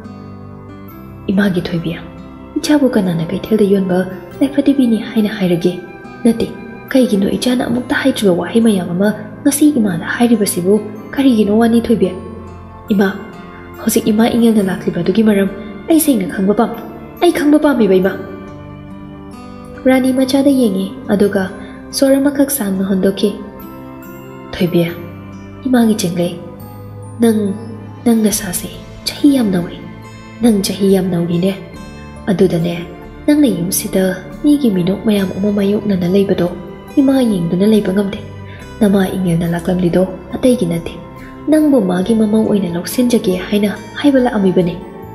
Imagi thoibiya ichabu kanana kaithelda yonba laifadibi ni haina hairage nati kaigino ichana amukta haidriba wahi mayam ama ngasi ima da hairibasibu karigino wani thoibiya. Ima hojik ima Ingel na laklibadugi maram ai sengna khangba pam ai khangba pamiba ima. Rani machada yengi aduga soramakak sangna hondoki. Thoibiya imagi Chinglei nang nasase chahi yam nawi nang chahi yam nawi ne adudane nang na yumsida migi minok mayam umamayok na nalaibado ima yingduna laiba ngamde. Nama Ingel na laklamlido ataigi nate nang bu magi mamaw oina loksinjage haina haibala amibane.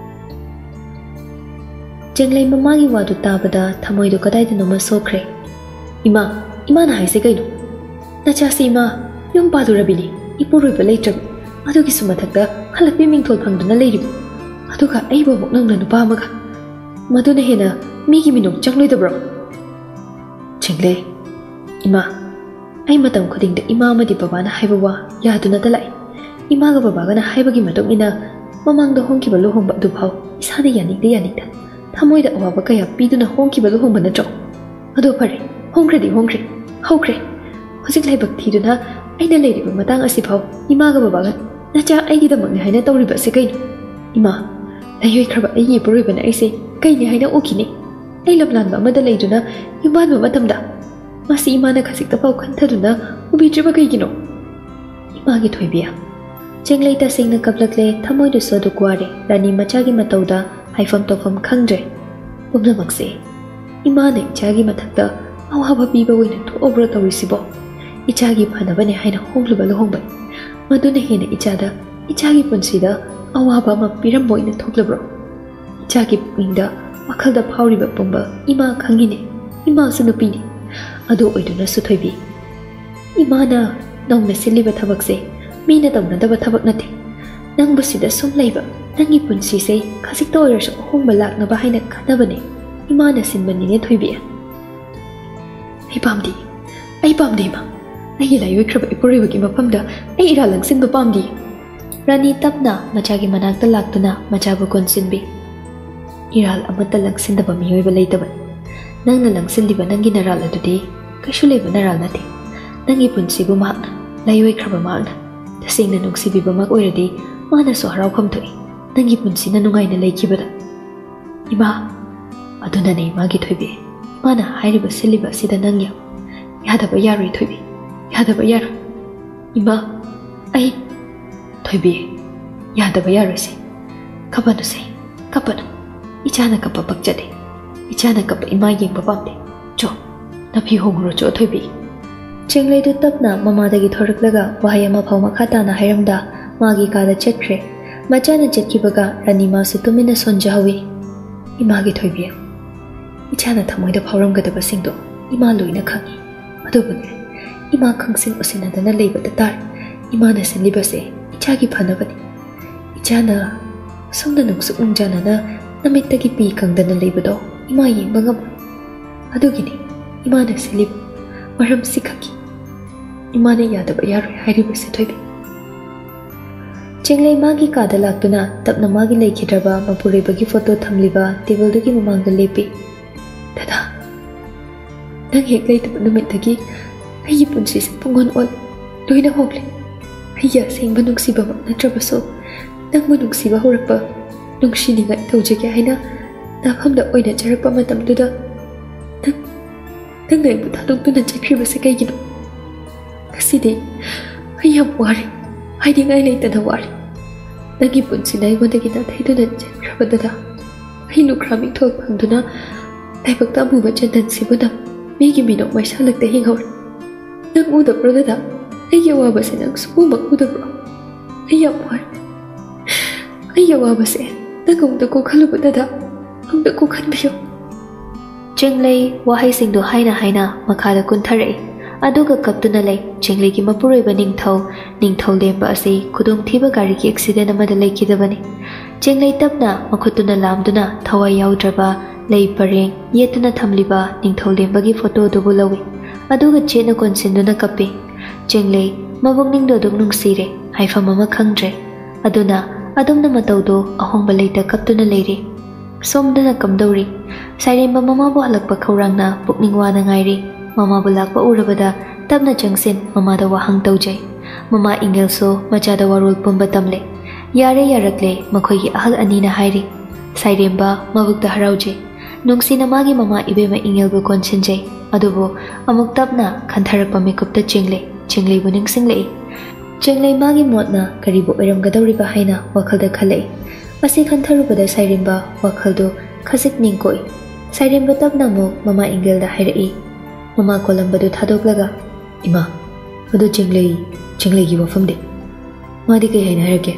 Chinglei mamagi wadu tabada thamoido kadaida noma sokre. Ima na haise kaino nachase ima yum padurabini ipuroiba leitrabi adugi sumathakta halakpi mingthol phangduna leiribu aduga aiba mok nangna nupa amaga maduna hena migi minok changloidabro. Chinglei ima ai matam khudingda ima amadi babana haibawa yaduna talai. Ima ga baba gana haibagi matong ina mamangda hongkiba luhongba dubhaw isada yaningda thamoida awaba kaya piduna hongkiba luhongba natro. Ado phare hongkredi hokre hojik laibak thiduna aina leiriba matang asifaw ima ga baba ga nacha aigi da magni haina tawriba se kaino. Ima layoi khraba aigi puriba na aise kaini haina okine ai lablanba amada leiduna yubanba matamda masi ima na khasikta paw khanthaduna ubitriba kaigino. Imagi thoibiya Chinglei ta singna kaplakle thamoidu sodu kware Rani machagi matauda haifam tofam khangdre. Pumnamakse ima na ichagi mathakta awaba piba oina thoobra tawrisibo ichagi phanabane haina hongluba luhongba maduna hena ichada ichagi punsida awaba ma pirambo ina thoklabro. ichagi pukningda wakalda phauriba pumba ima khangine ima su nupini adu oiduna su thoibi imana nongna siliba thabakse mina tawnadaba thabak nate nangbu sida sum leiba nangi punsi se khasik to oirsu hongba laknaba haina khanabane imana sinbanine thoibi ai pamdi ma ai lai wikraba ipuriba ki mapamda ai ira langsin ba pamdi Rani tapna machagi manakta laktuna machabu konsinbi iral amata langsindaba miyoiba leitaban nangna langsindiba nangi naral adudi kaishu leiba naral nate nangi punsibu makna laiwai kraba makna tasingna nungsibiba mak oiradi mana so harau khamthoi nangi punsina nungaina leikibada ima aduna nei magi thoibi mana hairiba siliba sida nangya yadaba yaroi thoibi yadaba yar ima ai thoibi yadaba yarose kapanu se kapanu ichana kapa bakjade ichana kapa ima yengba pamde cho napi hongro cho thoibi chenglei du tapna mama dagi thoraklaga wahayama phau makhata na hairamda magi kada chetkre machana chetkibaga ranima su tumina sonjawi ima gi thoibi ichana thamoida phauramgadaba singdo ima loina khangi adubune ima khangsin usinadana leibada tar ima na sinlibase ichagi phanabani ichana somna nungsuk nungjana na namittagi pi kangdana leibado ima yengba ngam adugini ima na silib maram sikhaki ima na yadaba yaroi hairibase thoibi chenglei magi kada laktuna tapna magi leikidraba mapurebagi photo thamliba table dugi mamangda lepi dada nang hek leitaba numittagi ai punsi se pungon ol loina hogle Hiya singba nungsiba natrabaso nangba nungsiba horakpa nungsiningai tawjage haina nafamda oina jarakpa matamduda nang naibu thadokduna chakribase kaigino ngasidi ai yam ware haidingai leitana ware nangi punsina aigondagina thaiduna chakrabadada ai lukrami thol phangduna laibakta amuba chandan sibuna migi minok maisalakta hinghor nang udapro dada Ayya wabase nang sumu udabro ayya war ayya wabase nagongda ko khaluba dada hangda ko khanbiyo chenglei wahai singdo haina makhada kunthare aduga kaptuna lei chenglei ki mapuroiba ningthau lemba ase khudong thiba gari ki accident amada leikidabani chenglei tapna makhutuna lamduna thawai yaudraba lei pareng yetuna thamliba ningthau lemba gi photo dubu lawi aduga chena konsinduna kappe chenglei mabungning do dong sire haifam ama khangdre aduna adumna matawdo ahongba leita kaptuna leire somdana kamdori sairemba mama bo halakpa khawrangna pukning wana ngairi mama bo lakpa urabada tabna changsin mama da wahang tawjai mama ingel so machada warul pumba tamle yare yarakle makhoi gi ahal anina hairi sairemba mabukta harauje nungsina magi mama ibema ingel bo konsinjai adubo amuk tapna khantarakpa mekupta chenglei bu ningsinglei chenglei magi motna karibu oiramgadawriba haina wakhalda khalai asi khantharubada sairemba wakhaldo khasik ningkoi sairemba tapna mo mama ingelda hairai mama kolambadu thadoklaga ima adu chenglei gi wafamde madi kai haina harake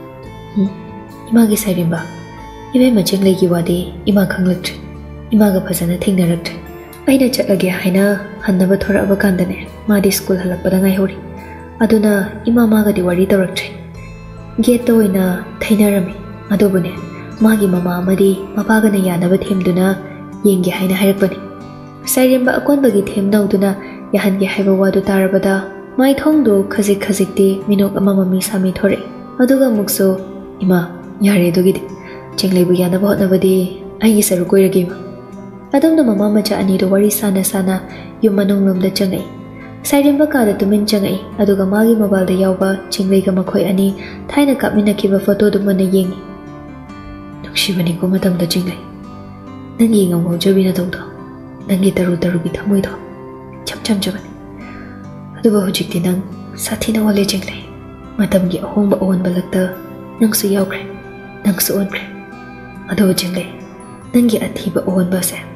ima gi sairemba ibema chenglei gi wade ima khanglaktre ima ga phasana thingnaraktre aina chatlage haina hannaba thoraba kandane madi school halakpada ngai hori aduna ima magadi wari tawraktre gate oina thainarami adobune magi mama amadi mapagana yanaba themduna yenge haina hairakpani sairemba akonbagi themnauduna yahange haiba wadu tarabada mai thongdo khajik de minok amama mi sami thore aduga mukso ima yare dogide chenglei bu yanaba hotnabadi ai saru koirage adamna mama macha ani do wari sana yumanong lomda changai sairemba kada tumin changai aduga magi mobile da yawba chenglei ga makhoi ani thaina kapmina kiba photo du mana yengi nuksibani ko matam da chenglei nangi ngau jabina tawda nangi taru bi thamoi do cham jabani aduga hojikti nang sathina wale chenglei matam gi ahongba on balakta nang su yawkre nang su onkre adu chenglei nangi athiba on ba se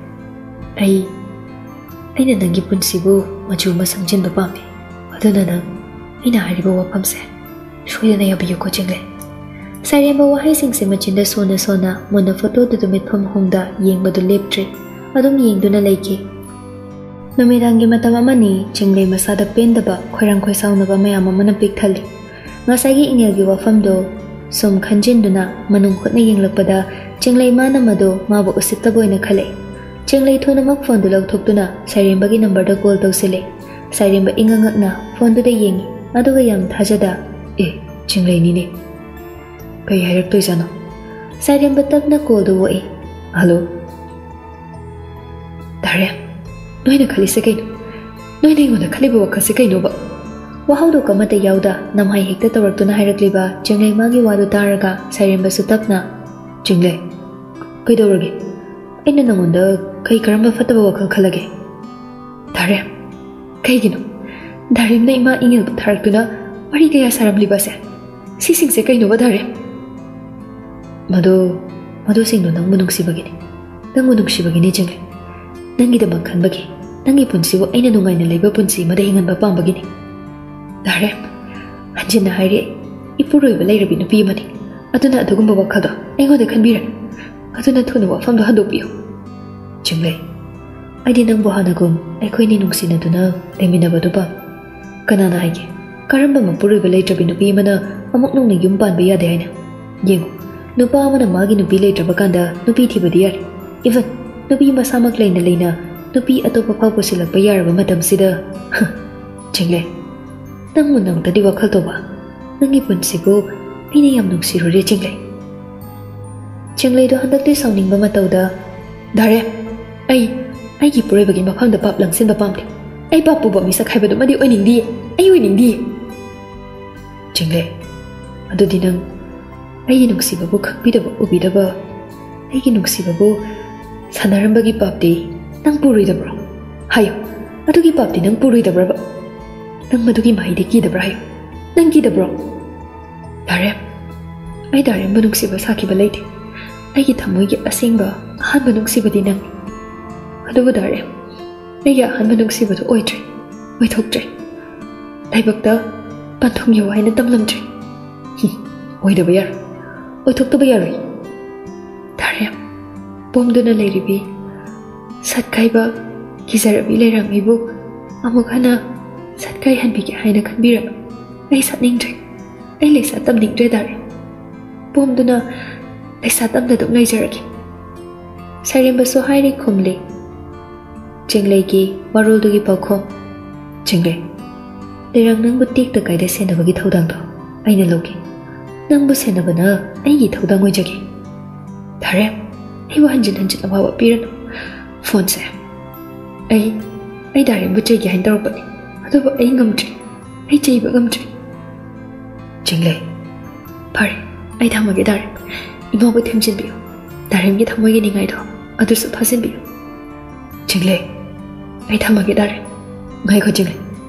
aina nangi punsibu machu masangjin ba pami aduna nang aina hariba wapamse shoyana yabiyo ko chenglei Sairemba wahaingsingse machinda sona mona photo du mitpham hongda yengbadu leptre adum yengduna leiki namidangi matam amani chinglei masada pendaba khoirang khoisaunaba mayam amana pikthali ngasagi ingelgi wafamdo som khanjinduna manung khotna yenglakpada chinglei mana mado mabu usittaboina khale chinglei thona mak phone du lawthokduna Sairemba gi number da call tawsile Sairemba ingangakna phone du da yengi aduga yam thajada chinglei ni ne kay hayak toy jano Sairemba tapna call do wai hello Darem noina khali se kaino noina ingona khali ba wakha se kaino ba wahaudo kamata yauda namhai hekta tawaktuna hairakliba Chinglei magi wadu taraga Sairemba su tapna Chinglei kai dawrage aina nangonda kai karamba fataba wakhal khalage Darem kai gino Darem na ima ingel tharakuna wari kaya saramliba se sising se kaino ba Darem Mado singno nang munungsibagini Chinglei nangi damak khanbagi nangi punsibu aina nungaina leiba punsi mada hinganba pambagini Darem hanjina haire ipuroiba leirabi nupi amani aduna adugumba wakhaldo aingoda khanbira aduna thuna wafamdo handopiyo Chinglei aidi nangbo hanagum aikhoini nungsinaduna leminabadu pam kanana haige karamba mapuroiba leirabi nupi amana amuk nungna yum panba yade haina yengu nupa amana magi nupi leitraba kanda nupi thibadi yare even nupi masamak leina nupi atopa phawpa silakpa yaraba matamsida Chinglei nang munang tadi wakhal toba nangi punsibu aina yam nungsirure Chinglei do handakte sauningba matauda Darem ai gi purebagi mafamda pap langsinba pamde ai pap bu bami sakhaibadu madi oiningdi Chinglei adudi nang ai nungsibabu khakbidaba ubidaba ai gi nungsibabu Sanarambagi papdi nang puruidabro hayo adugi papdi nang puruidabra nang madugi mahidi kidabra hayo nang kidabro Darem ai Darem banungsiba sakiba leite ai gi thamoigi asingba ahan banungsibadi nang adugu Darem ai gi ahan banungsibadu oithoktre laibakta panthum yawaina tamlamtre oidaba yar oithoktaba yaroi Darem Bomduna leiribi satkaiba kizarabi leiramibu amukana satkai hanbigi haina khanbirama ai satningdre ai leisa tamningdre Darem bomduna leisa tamda duk ngaijaragi Sairemba so hairi khumli Chinglei gi waroldugi paukhom Chinglei leirang nangbu tikta kaida senabagi thodangdo aina logi nangbu senabana ai gi thodang oijagi Darem ai wa hanjin awawa pirano phone se ai Darem bu chegi hain tarupani aduba ai ngamtre ai cheiba ngamtre Chinglei pare ai thamage Darem ima bu themjin biyo Darem gi thamogi ningai do adusu thasin biyo Chinglei ai thamage Darem ngai kho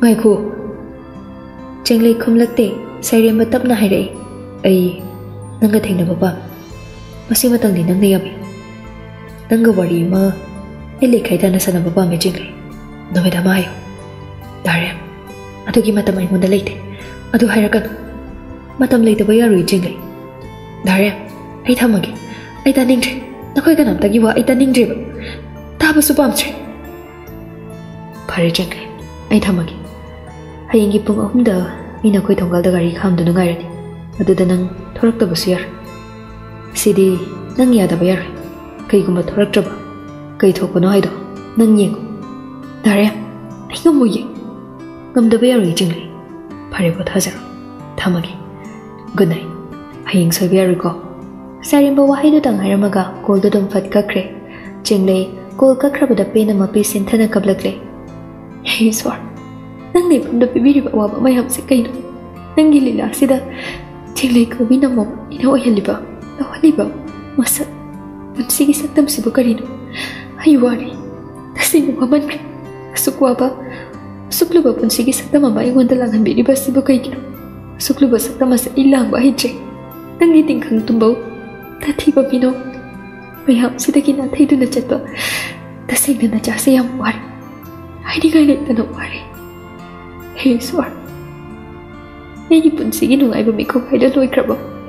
Chinglei khumlakte Sairemba tapna hairai ai nanga thengnaba ba masi matangni nangna yabi nanga wari ma ele khaida na sanaba ba me Chinglei nomeda mayo Darem adugi matam aingonda leite adu hairakan matam leite ba yarui Chinglei Darem ai thamage ai taningdre nakoi kanam tagi wa ai taningdre ba taba su pamtre phare Chinglei ai thamage hayengi pung ahumda ina koi thongal da gari kham du ngai rani aduda nang thorak ta basiyar sidi nang yada ba yar kai gumba thorak traba kai thokano haido nang yengu Darem ai ngamuye ngamda ba yar Chinglei phare ko thajar thamagi good night hayeng soy ba ko Sairemba wahaidu tang hairamaga call do dum fat kakre Chinglei call kakrabada pena mapi sinthana kablakle hey swar nang ne phumda pibiri ba wa mayam se kaino nangi lila sida Chinglei ko binamo ina oyaliba awaliba masa punsigi saktam sibu karino ayuwari tasing waman asukwa sukluba punsigi saktam ba ingonda langan biri ba sibu kaino sukluba saktam sa ilang ba hije nangi tingkhang tumbau tathi ba bino mayam sida kina thaidu na chatba tasing na jase yam war haidi gai le tano wari hey swar Negi punsigi nungai ba mikho haida loi krabo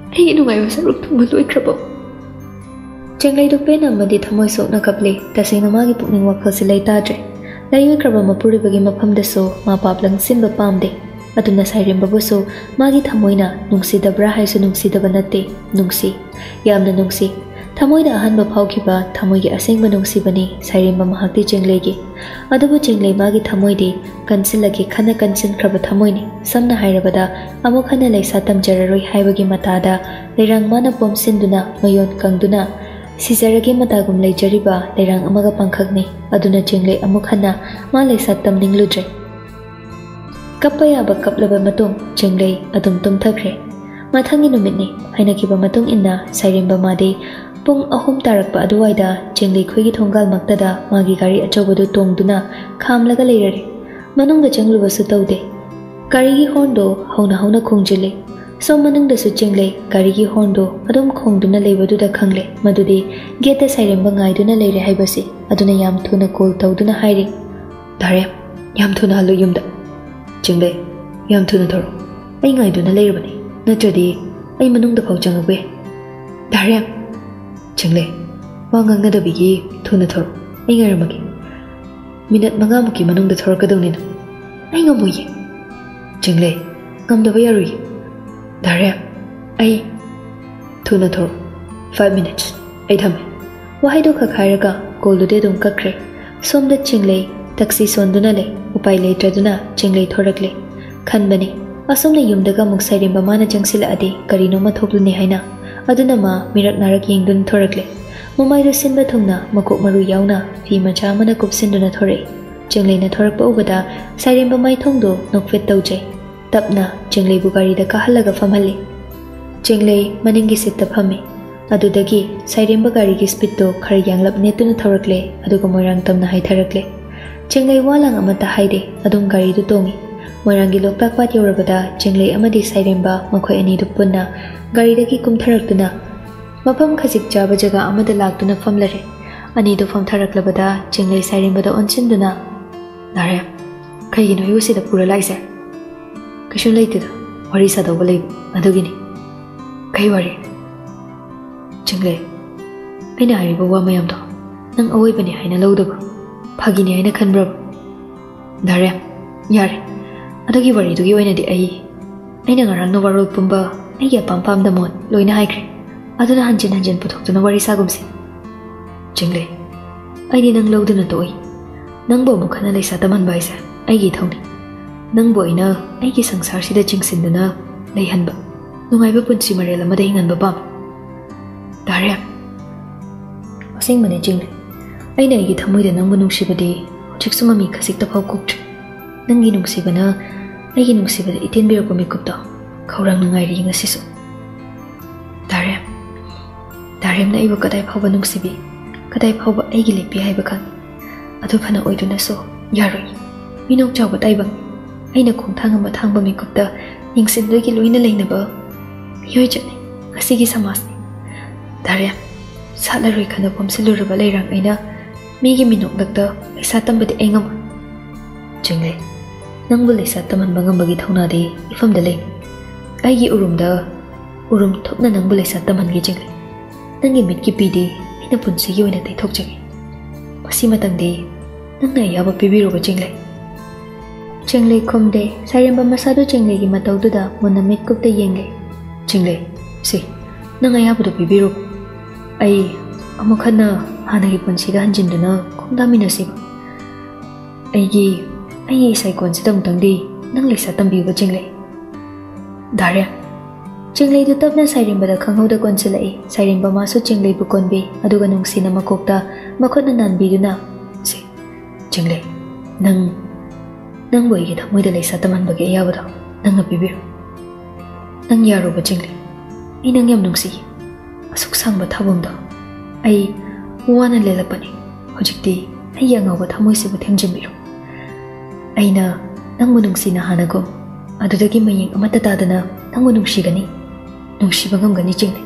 ꯑꯩꯒꯤ ꯅꯨꯡꯉꯥꯏꯕ ꯁꯔꯨꯛ ꯊꯨꯡꯕ ꯂꯣꯏꯈ꯭ꯔꯕꯣ? ꯆꯦꯡꯂꯩꯗꯨ ꯄꯦꯟꯅ ꯑꯃꯗꯤ ꯊꯃꯣꯏ ꯁꯣꯛꯅ ꯀꯞꯂꯤ. ꯇꯁꯦꯡꯅ ꯃꯥꯒꯤ ꯄꯨꯛꯅꯤꯡ ꯋꯥꯈꯜꯁꯤ ꯂꯩꯇꯥꯗ꯭ꯔꯦ. ꯂꯩꯈ꯭ꯔꯕ ꯃꯄꯨꯔꯤꯕꯒꯤ ꯃꯐꯝꯗꯁꯨ ꯃꯥ ꯄꯥꯞ ꯂꯪꯁꯤꯟꯕ ꯄꯥꯝꯗꯦ. ꯑꯗꯨꯅ ꯁꯩꯔꯦꯝꯕꯕꯨꯁꯨ ꯃꯥꯒꯤ ꯊꯃꯣꯏꯅ ꯅꯨꯡꯁꯤꯗꯕ꯭ꯔꯥ ꯍꯥꯏꯁꯨ ꯅꯨꯡꯁꯤꯗꯕ ꯅꯠꯇꯦ. ꯅꯨꯡꯁꯤ, ꯌꯥꯝꯅ ꯅꯨꯡꯁꯤ. ꯊꯃꯣꯏꯗ ꯑꯍꯥꯟꯕ ꯐꯥꯎꯈꯤꯕ ꯊꯃꯣꯏꯒꯤ ꯑꯁꯦꯡꯕ ꯅꯨꯡꯁꯤꯕꯅꯤ ꯁꯩꯔꯦꯝꯕ ꯃꯍꯥꯛꯇꯤ ꯆꯦꯡꯂꯩꯒꯤ. ꯑꯗꯨꯕꯨ ꯆꯦꯡꯂꯩ ꯃꯥꯒꯤ ꯊꯃꯣꯏꯗꯤ ꯀꯟꯁꯤꯜꯂꯒꯦ ꯈꯟꯅ ꯀꯟꯁꯤꯟꯈ꯭ꯔꯕ ꯊꯃꯣꯏꯅꯤ. ꯁꯝꯅ ꯍꯥꯏꯔꯕꯗ ꯑꯃꯨꯛ ꯍꯟꯅ ꯂꯩꯁꯥ ꯇꯝꯖꯔꯔꯣꯏ ꯍꯥꯏꯕꯒꯤ ꯃꯇꯥꯗ ꯂꯩꯔꯥꯡ ꯃꯥꯅ ꯄꯣꯝꯁꯤꯟꯗꯨꯅ ꯃꯌꯣꯟ ꯀꯪꯗꯨꯅ ꯁꯤꯖꯔꯒꯦ ꯃꯇꯥꯒꯨꯝ ꯂꯩꯖꯔꯤꯕ ꯂꯩꯔꯥꯡ ꯑꯃꯒ ꯄꯥꯡꯈꯛꯅꯤ. ꯑꯗꯨꯅ ꯆꯦꯡꯂꯩ ꯑꯃꯨꯛ ꯍꯟꯅ ꯃꯥ ꯂꯩꯁꯥ ꯇꯝꯅꯤꯡꯂꯨꯗ꯭ꯔꯦ. ꯀꯞꯄ ꯌꯥꯕ ꯀꯞꯂꯕ ꯃꯇꯨꯡ ꯆꯦꯡꯂꯩ ꯑꯗꯨꯝ ꯇꯨꯝꯊꯈ꯭ꯔꯦ. ꯃꯊꯪꯒꯤ ꯅꯨꯃꯤꯠꯅꯤ. ꯍꯥꯏꯅꯈꯤꯕ ꯃꯇꯨꯡ ꯏꯟꯅ ꯁꯩꯔꯦꯝꯕ ꯃꯥꯗꯤ ꯄꯨꯡ 3 ꯇꯥꯔꯛꯄ ꯑꯗꯨꯋꯥꯏꯗ ꯆꯦꯡꯂꯩ ꯈꯣꯏꯒꯤ ꯊꯣꯡꯒꯥꯜꯃꯛꯇꯗ ꯃꯥꯒꯤ ꯒꯥꯔꯤ ꯑꯆꯧꯕꯗꯨ ꯇꯣꯡꯗꯨꯅ ꯈꯥꯝꯂꯒ ꯂꯩꯔꯔꯦ. ꯃꯅꯨꯡꯗ ꯆꯪꯂꯨꯕꯁꯨ ꯇꯧꯗꯦ. ꯒꯥꯔꯤꯒꯤ ꯍꯣꯔꯟꯗꯣ ꯍꯧꯅ ꯍꯧꯅ ꯈꯣꯡꯖꯤꯜꯂꯤ. ꯁꯣꯝ ꯃꯅꯨꯡꯗꯁꯨ ꯆꯦꯡꯂꯩ ꯒꯥꯔꯤꯒꯤ ꯍꯣꯔꯟꯗꯣ ꯑꯗꯨꯝ ꯈꯣꯡꯗꯨꯅ ꯂꯩꯕꯗꯨꯗ ꯈꯪꯂꯦ ꯃꯗꯨꯗꯤ ꯒꯦꯠꯇ ꯁꯩꯔꯦꯝꯕ ꯉꯥꯏꯗꯨꯅ ꯂꯩꯔꯦ ꯍꯥꯏꯕꯁꯤ. ꯑꯗꯨꯅ ꯌꯥꯝ ꯊꯨꯅ ꯀꯣꯜ ꯇꯧꯗꯨꯅ ꯍꯥꯏꯔꯤ, ꯙꯥꯔꯦꯝ, ꯌꯥꯝ ꯊꯨꯅ ꯍꯜꯂꯨ ꯌꯨꯝꯗ. ꯆꯦꯡꯂꯩ, ꯌꯥꯝ ꯊꯨꯅ ꯊꯧꯔꯣ. ꯑꯩ ꯉꯥꯏꯗꯨꯅ ꯂꯩꯔꯕꯅꯤ. ꯅꯠꯇ꯭ꯔꯗꯤ ꯑꯩ ꯃꯅꯨꯡꯗ ꯐꯥꯎ ꯆꯪꯉꯛꯄ ꯌꯥꯏ. ꯙꯥꯔꯦꯝ. ꯆꯦꯡꯂꯩ, ꯋꯥ ꯉꯥꯡꯅꯗꯕꯤꯒꯤ ꯊꯨꯅ ꯊꯧꯔꯣ. ꯑꯩ ꯉꯥꯏꯔꯝꯃꯒꯦ. ꯃꯤꯅꯠ 5ꯃꯨꯛꯀꯤ ꯃꯅꯨꯡꯗ ꯊꯧꯔꯛꯀꯗꯧꯅꯤꯅ. ꯑꯩ ꯉꯝꯃꯣꯏꯌꯦ. ꯆꯦꯡꯂꯩ, ꯉꯝꯗꯕ ꯌꯥꯔꯣꯏꯌꯦ. ꯙꯥꯔꯦꯝ, ꯑꯩ ꯊꯨꯅ ꯊꯧꯔꯣ. 5 minutes. ꯑꯩ ꯊꯝꯃꯦ. ꯋꯥꯍꯩꯗꯣ ꯈꯛ ꯍꯥꯏꯔꯒ ꯀꯣꯜꯗꯨꯗꯤ ꯑꯗꯨꯝ ꯀꯛꯈ꯭ꯔꯦ. ꯁꯣꯝꯗ ꯆꯦꯡꯂꯩ ꯇꯛꯁꯤ ꯁꯣꯟꯗꯨꯅ ꯂꯩ. ꯎꯄꯥꯏ ꯂꯩꯇ꯭ꯔꯗꯨꯅ ꯆꯦꯡꯂꯩ ꯊꯣꯔꯛꯂꯦ. ꯈꯟꯕꯅꯤ ꯑꯁꯣꯝꯅ ꯌꯨꯝꯗꯒ ꯑꯃꯨꯛ ꯁꯩꯔꯦꯝꯕ ꯃꯥꯅ ꯆꯪꯁꯤꯜꯂꯛꯑꯗꯤ ꯀꯔꯤꯅꯣꯃ ꯊꯣꯛꯂꯨꯅꯤ ꯍꯥꯏꯅ. ꯑꯗꯨꯅ ꯃꯥ ꯃꯤꯔꯛ ꯅꯥꯔꯛ ꯌꯦꯡꯗꯨꯅ ꯊꯣꯔꯛꯂꯦ. ꯃꯃꯥꯏꯗꯨ ꯁꯤꯟꯕ ꯊꯨꯡꯅ ꯃꯀꯣꯛ ꯃꯔꯨ ꯌꯥꯎꯅ ꯐꯤ ꯃꯆꯥ ꯑꯃꯅ ꯀꯨꯞꯁꯤꯟꯗꯨꯅ ꯊꯣꯔꯛꯏ. ꯆꯦꯡꯂꯩꯅ ꯊꯣꯔꯛꯄ ꯎꯕꯗ ꯁꯩꯔꯦꯝꯕ ꯃꯥꯏꯊꯣꯡꯗꯣ ꯅꯣꯛꯐꯦꯠ ꯇꯧꯖꯩ. ꯇꯞꯅ ꯆꯦꯡꯂꯩꯕꯨ ꯒꯥꯔꯤꯗ ꯀꯥꯍꯜꯂꯒ ꯐꯝꯍꯜꯂꯤ. ꯆꯦꯡꯂꯩ ꯃꯅꯤꯡꯒꯤ ꯁꯤꯠꯇ ꯐꯝꯃꯤ. ꯑꯗꯨꯗꯒꯤ ꯁꯩꯔꯦꯝꯕ ꯒꯥꯔꯤꯒꯤ ꯁ꯭ꯄꯤꯠꯇꯣ ꯈꯔ ꯌꯥꯡꯂꯞ ꯅꯦꯠꯇꯨꯅ ꯊꯧꯔꯛꯂꯦ. ꯑꯗꯨꯒ ꯃꯣꯏꯔꯥꯡ ꯇꯝꯅ ꯍꯥꯏꯊꯔꯛꯂꯦ. ꯆꯦꯡꯂꯩ ꯋꯥꯂꯥꯡ ꯑꯃꯠꯇ ꯍꯥꯏꯗꯦ. ꯑꯗꯨꯝ ꯒꯥꯔꯤꯗꯨ ꯇꯣꯡꯉꯤ. ꯃꯣꯏꯔꯥꯡꯒꯤ ꯂꯣꯛꯇꯥꯛ ꯄꯥꯠ ꯌꯧꯔꯕꯗ ꯆꯦꯡꯂꯩ ꯑꯃꯗꯤ ꯁꯩꯔꯦꯝꯕ ꯃꯈꯣꯏ ꯑꯅꯤꯗꯨ ꯄꯨꯟꯅ ꯒꯥꯔꯤꯗꯒꯤ ꯀꯨꯝꯊꯔꯛꯇꯨꯅ ꯃꯐꯝ ꯈꯖꯤꯛ ꯆꯥꯕ ꯖꯒꯥ ꯑꯃꯗ ꯂꯥꯛꯇꯨꯅ ꯐꯝꯂꯔꯦ. ꯑꯅꯤꯗꯨ ꯐꯝꯊꯔꯛꯂꯕꯗ ꯆꯦꯡꯂꯩ ꯁꯩꯔꯦꯝꯕꯗ ꯑꯣꯟꯁꯤꯟꯗꯨꯅ, ꯙꯥꯔꯦꯝ, ꯀꯩꯒꯤꯅꯣ ꯑꯩꯕꯨ ꯁꯤꯗ ꯄꯨꯔ ꯂꯥꯛꯏꯁꯦ? ꯀꯩꯁꯨ ꯂꯩꯇꯦꯗ, ꯋꯥꯔꯤ ꯁꯥꯗꯧꯕ ꯂꯩꯕ ꯑꯗꯨꯒꯤꯅꯤ. ꯀꯩ ꯋꯥꯔꯤ? ꯆꯦꯡꯂꯩ, ꯑꯩꯅ ꯍꯥꯏꯔꯤꯕ ꯋꯥ ꯃꯌꯥꯝꯗꯣ ꯅꯪ ꯑꯋꯣꯏꯕꯅꯤ ꯍꯥꯏꯅ ꯂꯧꯗꯕ꯭ꯔꯣ? ꯐꯥꯒꯤꯅꯤ ꯍꯥꯏꯅ ꯈꯟꯕ꯭ꯔꯕ? ꯙꯥꯔꯦꯝ, ꯌꯥꯔꯦ. ꯑꯗꯨꯒꯤ ꯋꯥꯔꯤꯗꯨꯒꯤ ꯑꯣꯏꯅꯗꯤ ꯑꯩꯅ ꯉꯔꯥꯡꯅ ꯋꯥꯔꯣꯜ ꯄꯨꯝꯕ ꯑꯩꯒꯤ ꯑꯄꯥꯝ ꯄꯥꯝꯗꯃꯣꯠ ꯂꯣꯏꯅ ꯍꯥꯏꯈ꯭ꯔꯦ. ꯑꯗꯨꯅ ꯍꯟꯖꯤꯟ ꯍꯟꯖꯤꯟ ꯄꯨꯊꯣꯛꯇꯨꯅ ꯋꯥꯔꯤ ꯁꯥꯒꯨꯝꯁꯤ. ꯆꯦꯡꯂꯩ, ꯑꯩꯗꯤ ꯅꯪ ꯂꯧꯗꯨꯅ ꯇꯣꯛꯏ. ꯅꯪꯕꯨ ꯑꯃꯨꯛ ꯍꯟꯅ ꯂꯩꯁꯥ ꯇꯝꯍꯟꯕ ꯍꯥꯏꯁꯦ ꯑꯩꯒꯤ ꯏꯊꯧꯅꯤ. ꯅꯪꯕꯨ ꯑꯩꯅ ꯑꯩꯒꯤ ꯁꯪꯁꯥꯔꯁꯤꯗ ꯆꯤꯡꯁꯤꯟꯗꯨꯅ ꯂꯩꯍꯟꯕ, ꯅꯨꯡꯉꯥꯏꯕ ꯄꯨꯟꯁꯤ ꯃꯔꯦꯜ ꯑꯃꯗ ꯍꯤꯡꯍꯟꯕ ꯄꯥꯝꯃꯤ. ꯙꯥꯔꯦꯝ, ꯑꯁꯦꯡꯕꯅꯤ ꯆꯦꯡꯂꯩ, ꯑꯩꯅ ꯑꯩꯒꯤ ꯊꯃꯣꯏꯗ ꯅꯪꯕु ꯅꯨꯡꯁꯤꯕꯗꯤ ꯍꯧꯖꯤꯛꯁꯨ ꯃꯃꯤ ꯈꯖꯤꯛꯇ ꯐꯥꯎ ꯀꯣꯛꯇ꯭ꯔꯤ. ꯅꯪꯒꯤ ꯅꯨꯡꯁꯤꯕꯅ ꯑꯩꯒꯤ ꯅꯨꯡꯁꯤꯕꯗ ꯏꯇꯦꯟꯕꯤꯔꯛꯄ ꯃꯤꯀꯨꯞꯇꯣ ꯈꯧꯔꯥꯡꯅ ꯉꯥꯏꯔꯤ ꯉꯁꯤꯁꯨ. ꯙꯥꯔꯦꯝ, ꯙꯥꯔꯦꯝꯅ ꯑꯩꯕꯨ ꯀꯗꯥꯏ ꯐꯥꯎꯕ ꯅꯨꯡꯁꯤꯕꯤ, ꯀꯗꯥꯏ ꯐꯥꯎꯕ ꯑꯩꯒꯤ ꯂꯦꯞꯄꯤ ꯍꯥꯏꯕ ꯈꯪꯏ. ꯑꯗꯨ ꯐꯅ ꯑꯣꯏꯗꯨꯅꯁꯨ ꯌꯥꯔꯣꯏ. ꯃꯤꯅꯣꯛ ꯆꯥꯎꯕ ꯇꯥꯏꯕꯪ, ꯑꯩꯅ ꯈꯣꯡꯊꯥꯡ ꯑꯃ ꯊꯥꯡꯕ ꯃꯤꯀꯨꯞꯇ ꯌꯦꯡꯁꯤꯟꯗꯨꯒꯤ ꯂꯣꯏꯅ ꯂꯩꯅꯕ ꯃꯤꯑꯣꯏꯖꯠꯅꯤ ꯉꯁꯤꯒꯤ ꯁꯃꯥꯖꯅꯤ. ꯙꯥꯔꯦꯝ, ꯁꯥꯠꯂꯔꯣꯏ ꯈꯟꯅ ꯄꯣꯝꯁꯤꯜꯂꯨꯔꯕ ꯂꯩꯔꯥꯡ ꯑꯩꯅ ꯃꯤꯒꯤ ꯃꯤꯅꯣꯛꯂꯛꯇ ꯂꯩꯁꯥ ꯇꯝꯕꯗꯤ ꯑꯩ ꯉꯝꯃꯣꯏ. ꯆꯦꯡꯂꯩ, ꯅꯪꯕꯨ ꯂꯩꯁꯥ ꯇꯝꯍꯟꯕ ꯉꯝꯕꯒꯤ ꯊꯧꯅꯥꯗꯤ ꯏꯐꯝꯗ ꯂꯩ. ꯑꯩꯒꯤ ꯎꯔꯨꯝꯗ ꯎꯔꯨꯝ ꯊꯨꯞꯅ ꯅꯪꯕꯨ ꯂꯩꯁꯥ ꯇꯝꯍꯟꯒꯦ ꯆꯦꯡꯂꯩ. ꯅꯪꯒꯤ ꯃꯤꯠꯀꯤ ꯄꯤꯗꯤ ꯑꯩꯅ ꯄꯨꯟꯁꯤꯒꯤ ꯑꯣꯏꯅ ꯇꯩꯊꯣꯛꯆꯒꯦ. ꯃꯁꯤꯃꯇꯪꯗꯤ ꯅꯪꯅ ꯑꯌꯥꯕ ꯄꯤꯕꯤꯔꯨꯕ ꯆꯦꯡꯂꯩ. ꯆꯦꯡꯂꯩ ꯈꯨꯝꯗꯦ. ꯁꯩꯔꯦꯝꯕ ꯃꯁꯥꯗꯨ ꯆꯦꯡꯂꯩꯒꯤ ꯃꯇꯧꯗꯨꯗ ꯃꯨꯟꯅ ꯃꯤꯠꯀꯨꯞꯇ ꯌꯦꯡꯂꯦ. ꯆꯦꯡꯂꯩ, ꯅꯪ ꯑꯌꯥꯕꯗꯨ ꯄꯤꯕꯤꯔꯨ. ꯑꯩ ꯑꯃꯨꯛ ꯍꯟꯅ ꯍꯥꯟꯅꯒꯤ ꯄꯨꯟꯁꯤꯗ ꯍꯟꯖꯤꯟꯗꯨꯅ ꯈꯣꯡꯗꯥꯃꯤꯟꯅꯁꯤꯕ. ꯑꯩꯒꯤ ꯏꯁꯩꯀꯣꯟꯁꯤꯗ ꯑꯃꯨꯛꯇꯪꯗꯤ ꯅꯪ ꯂꯩꯁꯥ ꯇꯝꯕꯤꯌꯨꯕ ꯆꯦꯡꯂꯩ. ꯙꯥꯔꯦꯝ. ꯆꯦꯡꯂꯩꯗꯨ ꯇꯞꯅ ꯁꯩꯔꯦꯝꯕꯗ ꯈꯪꯍꯧꯗ ꯀꯣꯟꯁꯤꯜꯂꯛꯏ. ꯁꯩꯔꯦꯝꯕ ꯃꯥꯁꯨ ꯆꯦꯡꯂꯩꯕꯨ ꯀꯣꯟꯕꯤ. ꯑꯗꯨꯒ ꯅꯨꯡꯁꯤꯅ ꯃꯀꯣꯛꯇ ꯃꯈꯨꯠꯅ ꯅꯥꯟꯕꯤꯗꯨꯅ, ꯆꯦꯡꯂꯩ, ꯅꯪꯕꯨ ꯑꯩꯒꯤ ꯊꯃꯣꯏꯗ ꯂꯩꯁꯥ ꯇꯝꯍꯟꯕꯒꯤ ꯑꯌꯥꯕꯗꯣ ꯅꯪꯅ ꯄꯤꯕꯤꯔꯨ. ꯅꯪ ꯌꯥꯔꯨꯕ ꯆꯦꯡꯂꯩ. ꯑꯩ ꯅꯪ ꯌꯥꯝ ꯅꯨꯡꯁꯤ. ꯑꯁꯨꯛ ꯁꯥꯡꯕ ꯊꯥꯕꯝꯗꯣ ꯑꯩ ꯋꯥꯅ ꯂꯦꯜꯂꯛꯄꯅꯤ. ꯍꯧꯖꯤꯛꯇꯤ ꯑꯩꯒꯤ ꯑꯉꯥꯎꯕ ꯊꯃꯣꯏꯁꯤꯕꯨ ꯊꯦꯝꯖꯤꯟꯕꯤꯔꯨ. ꯑꯩꯅ ꯅꯪꯕꯨ ꯅꯨꯡꯁꯤꯅ ꯍꯥꯟꯅꯒꯨꯝ ꯑꯗꯨꯗꯒꯤ ꯃꯌꯦꯡ ꯑꯃꯠꯇ ꯇꯥꯗꯅ ꯅꯪꯕꯨ ꯅꯨꯡꯁꯤꯒꯅꯤ, ꯅꯨꯡꯁꯤꯕ ꯉꯝꯒꯅꯤ ꯆꯦꯡꯂꯩ.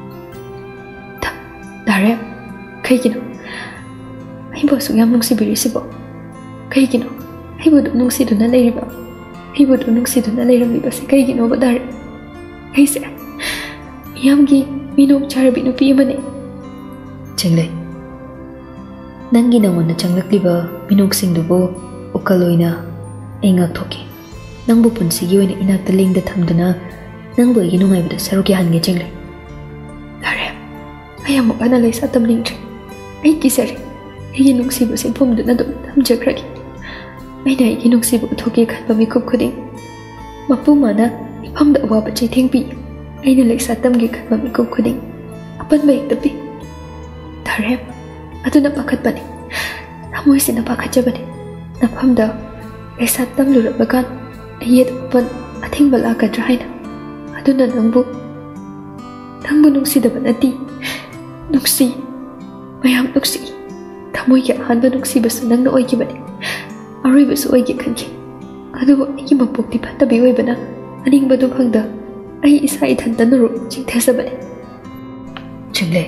ꯙꯥꯔꯦꯝ, ꯀꯩꯒꯤꯅꯣ ꯑꯩꯕꯨ ꯑꯁꯨꯛ ꯌꯥꯝ ꯅꯨꯡꯁꯤꯕꯤꯔꯤꯁꯤꯕꯣ? ꯀꯩꯒꯤꯅꯣ ꯑꯩꯕꯨ ꯅꯨꯡꯁꯤꯗꯨꯅ ꯂꯩꯔꯝꯂꯤꯕꯁꯤ ꯀꯩꯒꯤꯅꯣꯕ ꯙꯥꯔꯦꯝ? ꯑꯩꯁꯦ ꯃꯤꯌꯥꯝꯒꯤ ꯃꯤꯅꯣꯛ ꯆꯥꯔꯕꯤ ꯅꯨꯄꯤ ꯑꯃꯅꯤ ꯆꯦꯡꯂꯩ ꯅꯪꯒꯤ ꯅꯉꯣꯟꯗ ꯆꯪꯂꯛꯂꯤꯕ ꯃꯤꯅꯣꯛꯁꯤꯡꯗꯨꯕꯨ ꯎꯀꯜ ꯑꯣꯏꯅ ꯑꯩ ꯉꯥꯛꯊꯣꯛꯀꯦ ꯅꯪꯕꯨ ꯄꯨꯟꯁꯤꯒꯤ ꯑꯣꯏꯅ ꯏꯅꯥꯛꯇ ꯂꯦꯡꯗ ꯊꯝꯗꯨꯅ ꯅꯪꯕꯨ ꯑꯩꯒꯤ ꯅꯨꯡꯉꯥꯏꯕꯗ ꯁꯔꯨꯛ ꯌꯥꯍꯟꯒꯦ ꯆꯦꯡꯂꯩ ꯙꯥꯔꯦꯝ ꯑꯩ ꯑꯃꯨꯛ ꯍꯟꯅ ꯂꯩꯁꯥ ꯇꯝꯅꯤꯡꯗ꯭ꯔꯦ ꯑꯩ ꯀꯤꯖꯔꯦ ꯑꯩꯒꯤ ꯅꯨꯡꯁꯤꯕ ꯁꯤꯟꯐꯝꯗꯨꯅ ꯑꯗꯨꯝ ꯊꯝꯖꯈ꯭ꯔꯒꯦ ꯑꯩꯅ ꯑꯩꯒꯤ ꯅꯨꯡꯁꯤꯕ ꯎꯠꯊꯣꯛꯀꯦ ꯈꯟꯕ ꯃꯤꯀꯨꯞ ꯈꯨꯗꯤꯡ ꯃꯄꯨ ꯃꯥꯅ ꯏꯐꯝꯗ ꯑꯋꯥꯕ ꯆꯩꯊꯦꯡ ꯄꯤ ꯑꯩꯅ ꯂꯩꯁꯥ ꯇꯝꯒꯦ ꯈꯟꯕ ꯃꯤꯀꯨꯞ ꯈꯨꯗꯤꯡ ꯑꯄꯟꯕ ꯍꯦꯛꯇ ꯄꯤ ꯙꯥꯔꯦꯝ ꯑꯗꯨꯅ ꯄꯥꯈꯠꯄꯅꯤ ꯊꯃꯣꯏꯁꯤꯅ ꯄꯥꯈꯠꯆꯕꯅꯤ ꯅꯐꯝꯗ ꯂꯩꯁꯥ ꯇꯝꯂꯨꯔꯕ ꯀꯥꯟ ꯑꯌꯦꯠ ꯑꯄꯟ ꯑꯊꯤꯡꯕ ꯂꯥꯛꯀꯗ꯭ꯔꯥ ꯍꯥꯏꯅ ꯑꯗꯨꯅ ꯅꯪꯕꯨ ꯅꯨꯡꯁꯤꯗꯕ ꯅꯠꯇꯦ ꯅꯨꯡꯁꯤ ꯃꯌꯥꯝ ꯅꯨꯡꯁꯤ ꯊꯃꯣꯏꯒꯤ ꯑꯍꯥꯟꯕ ꯅꯨꯡꯁꯤꯕꯁꯨ ꯅꯪꯅ ꯑꯣꯏꯈꯤꯕꯅꯤ ꯑꯔꯣꯏꯕꯁꯨ ꯑꯣꯏꯒꯦ ꯈꯟꯈꯤ ꯑꯗꯨꯕꯨ ꯑꯩꯒꯤ ꯃꯄꯣꯛꯇꯤ ꯐꯠꯇꯕꯤ ꯑꯣꯏꯕꯅ ꯑꯅꯤꯡꯕꯗꯨ ꯐꯪꯗ ꯑꯩ ꯏꯁꯥ ꯏꯊꯟꯇ ꯅꯨꯔꯨꯞ ꯆꯤꯡꯊꯖꯕꯅꯤ ꯆꯦꯡꯂꯩ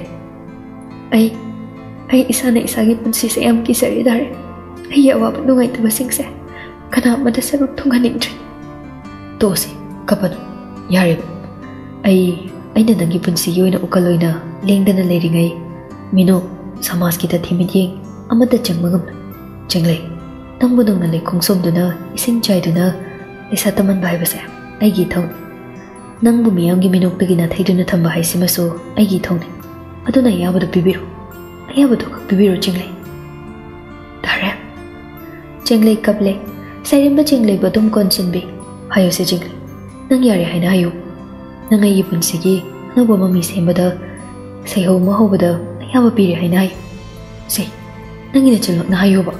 ꯑꯩ ꯏꯁꯥꯅ ꯏꯁꯥꯒꯤ ꯄꯨꯟꯁꯤꯁꯦ ꯌꯥꯝ ꯀꯤꯖꯔꯦ ꯙꯥꯔꯦ ꯑꯩꯒꯤ ꯑꯋꯥꯕ ꯅꯨꯡꯉꯥꯏꯇꯕꯁꯤꯡꯁꯦ ꯀꯅꯥ ꯑꯃꯗ ꯁꯔꯨꯛ ꯊꯨꯡꯍꯟꯅꯤꯡꯗ꯭ꯔꯦ ꯇꯣꯛꯁꯤ ꯀꯞꯄꯅꯨ ꯌꯥꯔꯦꯕ ꯑꯩꯅ ꯅꯪꯒꯤ ꯄꯨꯟꯁꯤꯒꯤ ꯑꯣꯏꯅ ꯎꯀꯜ ꯑꯣꯏꯅ ꯂꯦꯡꯗꯅ ꯂꯩꯔꯤꯉꯩ ꯃꯤꯅꯣꯛ ꯁꯃꯥꯖꯀꯤꯗ ꯊꯤꯃꯤꯠꯌꯦꯡ ꯑꯃꯠꯇ ꯆꯪꯕ ꯉꯝꯂꯣꯏ ꯆꯦꯡꯂꯩ ꯅꯪꯕꯨ ꯅꯪꯅ ꯂꯩꯈꯣꯡ ꯁꯣꯝꯗꯨꯅ ꯏꯁꯤꯡ ꯆꯥꯏꯗꯨꯅ ꯂꯩꯁꯥ ꯇꯝꯍꯟꯕ ꯍꯥꯏꯕꯁꯦ ꯑꯩꯒꯤ ꯏꯊꯧꯅꯤ ꯅꯪꯕꯨ ꯃꯤꯌꯥꯝꯒꯤ ꯃꯤꯅꯣꯛꯇꯒꯤ ꯅꯥꯊꯩꯗꯨꯅ ꯊꯝꯕ ꯍꯥꯏꯁꯤꯃꯁꯨ ꯑꯩꯒꯤ ꯏꯊꯧꯅꯤ ꯑꯗꯨꯅ ꯑꯌꯥꯕꯗꯨ ꯄꯤꯕꯤꯔꯣ ꯑꯌꯥꯕꯗꯨ ꯈꯛ ꯄꯤꯕꯤꯔꯣ ꯆꯦꯡꯂꯩ ꯙꯥꯔꯦꯝ ꯆꯦꯡꯂꯩ ꯀꯞꯂꯦ ꯁꯩꯔꯦꯝꯕ ꯆꯦꯡꯂꯩꯕꯨ ꯑꯗꯨꯝ ꯀꯣꯟꯁꯤꯟꯕꯤ ꯍꯥꯏꯌꯨꯁꯦ ꯆꯦꯡꯂꯩ ꯅꯪ ꯌꯥꯔꯦ ꯍꯥꯏꯅ ꯍꯥꯏꯌꯨ ꯅꯪ ꯑꯩꯒꯤ ꯄꯨꯟꯁꯤꯒꯤ ꯑꯅꯧꯕ ꯃꯃꯤ ꯁꯦꯝꯕꯗ ꯁꯩꯍꯧ ꯑꯃ ꯍꯧꯕꯗ ꯑꯌꯥꯕ ꯄꯤꯔꯦ ꯍꯥꯏꯅ ꯍꯥꯏꯌꯨ ꯁꯦ ꯅꯪꯒꯤ ꯅꯆꯜꯃꯛꯅ ꯍꯥꯏꯌꯨꯕ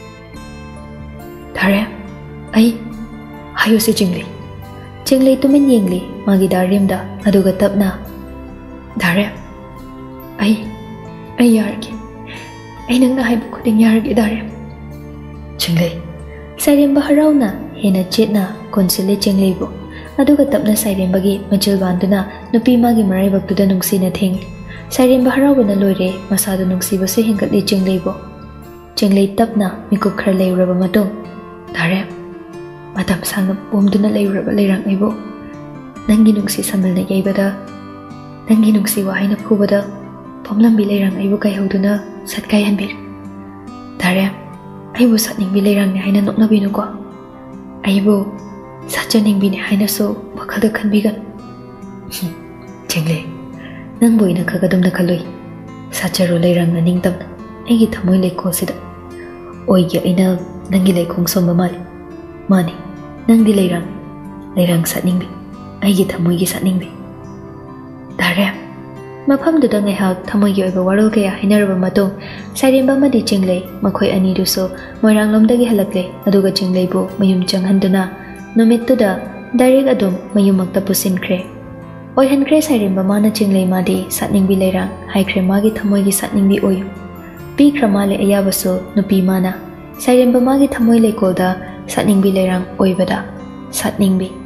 ꯙꯥꯔꯦꯝ ꯍꯥꯏꯌꯨꯁꯦ ꯆꯦꯡꯂꯩ ꯆꯦꯡꯂꯩ ꯇꯨꯃꯤꯟ ꯌꯦꯡꯂꯤ ꯃꯥꯒꯤ ꯙꯥꯔꯦꯝꯗ ꯑꯗꯨꯒ ꯇꯞꯅ ꯙꯥꯔꯦꯝ ꯑꯩ ꯌꯥꯔꯒꯦ ꯑꯩ ꯅꯪꯅ ꯍꯥꯏꯕ ꯈꯨꯗꯤꯡ ꯌꯥꯔꯒꯦ ꯙꯥꯔꯦꯝ ꯆꯦꯡꯂꯩ ꯁꯩꯔꯦꯝꯕ ꯍꯔꯥꯎꯅ ꯍꯦꯟꯅ ꯆꯦꯠꯅ ꯀꯣꯟꯁꯤꯜꯂꯦ ꯆꯦꯡꯂꯩꯕꯨ ꯑꯗꯨꯒ ꯇꯞꯅ ꯁꯩꯔꯦꯝꯕꯒꯤ ꯃꯆꯤꯜ ꯕꯥꯟꯗꯨꯅ ꯅꯨꯄꯤ ꯃꯥꯒꯤ ꯃꯔꯥꯏꯕꯛꯇꯨꯗ ꯅꯨꯡꯁꯤꯅ ꯊꯦꯡꯂꯤ ꯁꯩꯔꯦꯝꯕ ꯍꯔꯥꯎꯕꯅ ꯂꯣꯏꯔꯦ ꯃꯁꯥꯗ ꯅꯨꯡꯁꯤꯕꯁꯨ ꯍꯦꯟꯒꯠꯂꯤ ꯆꯦꯡꯂꯩꯕꯨ ꯆꯦꯡꯂꯩ ꯇꯞꯅ ꯃꯤꯀꯨꯞ ꯈꯔ ꯂꯩꯔꯨꯔꯕ ꯃꯇꯨꯡ ꯙꯥꯔꯦꯝ ꯃꯇꯝ ꯁꯥꯡꯅ ꯄꯣꯝꯗꯨꯅ ꯂꯩꯔꯨꯔꯕ ꯂꯩꯔꯥꯡ ꯑꯩꯕꯨ ꯅꯪꯒꯤ ꯅꯨꯡꯁꯤ ꯁꯝꯕꯜꯅ ꯌꯩꯕꯗ ꯅꯪꯒꯤ ꯅꯨꯡꯁꯤ ꯋꯥꯍꯩꯅ ꯐꯨꯕꯗ ꯄꯣꯝꯂꯝꯕꯤ ꯂꯩꯔꯥꯡ ꯑꯩꯕꯨ ꯀꯥꯏꯍꯧꯗꯨꯅ ꯁꯠꯀꯥꯏꯍꯟꯕꯤꯔꯦ ꯙꯥꯔꯦꯝ ꯑꯩꯕꯨ ꯁꯠꯅꯤꯡꯕꯤ ꯂꯩꯔꯥꯡꯅꯤ ꯍꯥꯏꯅ ꯅꯣꯛꯅꯕꯤꯅꯨꯀꯣ ꯑꯩꯕꯨ ꯁꯠꯆꯅꯤꯡꯕꯤꯅꯤ ꯍꯥꯏꯅꯁꯨ ꯋꯥꯈꯜꯗ ꯈꯟꯕꯤꯒꯅꯨ ꯆꯦꯡꯂꯩ ꯅꯪꯕꯨ ꯑꯩꯅ ꯈꯛ ꯑꯗꯨꯝꯅ ꯈꯜꯂꯨꯏ ꯁꯥꯠꯆꯔꯣ ꯂꯩꯔꯥꯡꯅ ꯅꯤꯡꯇꯝꯅ ꯑꯩꯒꯤ ꯊꯃꯣꯏ ꯂꯩꯀꯣꯜꯁꯤꯗ ꯑꯣꯏꯒꯦ ꯑꯩꯅ ꯅꯪꯒꯤ ꯂꯩꯈꯣꯡ ꯁꯣꯝꯕ ꯃꯥꯜꯂꯤ ꯃꯥꯅꯤ ꯅꯪꯗꯤ ꯂꯩꯔꯥꯡ ꯁꯠꯅꯤꯡꯕꯤ ꯑꯩꯒꯤ ꯊꯃꯣꯏꯒꯤ ꯁꯠꯅꯤꯡꯕꯤ ꯙꯥꯔꯦꯝ ꯃꯐꯝꯗꯨꯗ ꯉꯥꯏꯍꯥꯛ ꯊꯃꯣꯏꯒꯤ ꯑꯣꯏꯕ ꯋꯥꯔꯣꯜ ꯀꯌꯥ ꯍꯥꯏꯅꯔꯕ ꯃꯇꯨꯡ ꯁꯩꯔꯦꯝꯕ ꯑꯃꯗꯤ ꯆꯦꯡꯂꯩ ꯃꯈꯣꯏ ꯑꯅꯤꯗꯨꯁꯨ ꯃꯣꯏꯔꯥꯡꯂꯣꯝꯗꯒꯤ ꯍꯜꯂꯛꯂꯦ ꯑꯗꯨꯒ ꯆꯦꯡꯂꯩꯕꯨ ꯃꯌꯨꯝ ꯆꯪꯍꯟꯗꯨꯅ ꯅꯨꯃꯤꯠꯇꯨꯗ ꯗꯥꯏꯔꯦꯛ ꯑꯗꯨꯝ ꯃꯌꯨꯝꯃꯛꯇ ꯄꯨꯁꯤꯟꯈ꯭ꯔꯦ ꯑꯣꯏꯍꯟꯈ꯭ꯔꯦ ꯁꯩꯔꯦꯝꯕ ꯃꯥꯅ ꯆꯦꯡꯂꯩ ꯃꯥꯗꯤ ꯁꯠꯅꯤꯡꯕꯤ ꯂꯩꯔꯥꯡ ꯍꯥꯏꯈ꯭ꯔꯦ ꯃꯥꯒꯤ ꯊꯃꯣꯏꯒꯤ ꯁꯠꯅꯤꯡꯕꯤ ꯑꯣꯏꯌꯨ ꯄꯤꯈ꯭ꯔ ꯃꯥꯜꯂꯦ ꯑꯌꯥꯕꯁꯨ ꯅꯨꯄꯤ ꯃꯥꯅ ꯁꯩꯔꯦꯝꯕ ꯃꯥꯒꯤ ꯊꯃꯣꯏ ꯂꯩꯀꯣꯜꯗ ꯁꯠꯅꯤꯡꯕꯤ ꯂꯩꯔꯥꯡ ꯑꯣꯏꯕꯗ ꯁꯠꯅꯤꯡꯕꯤ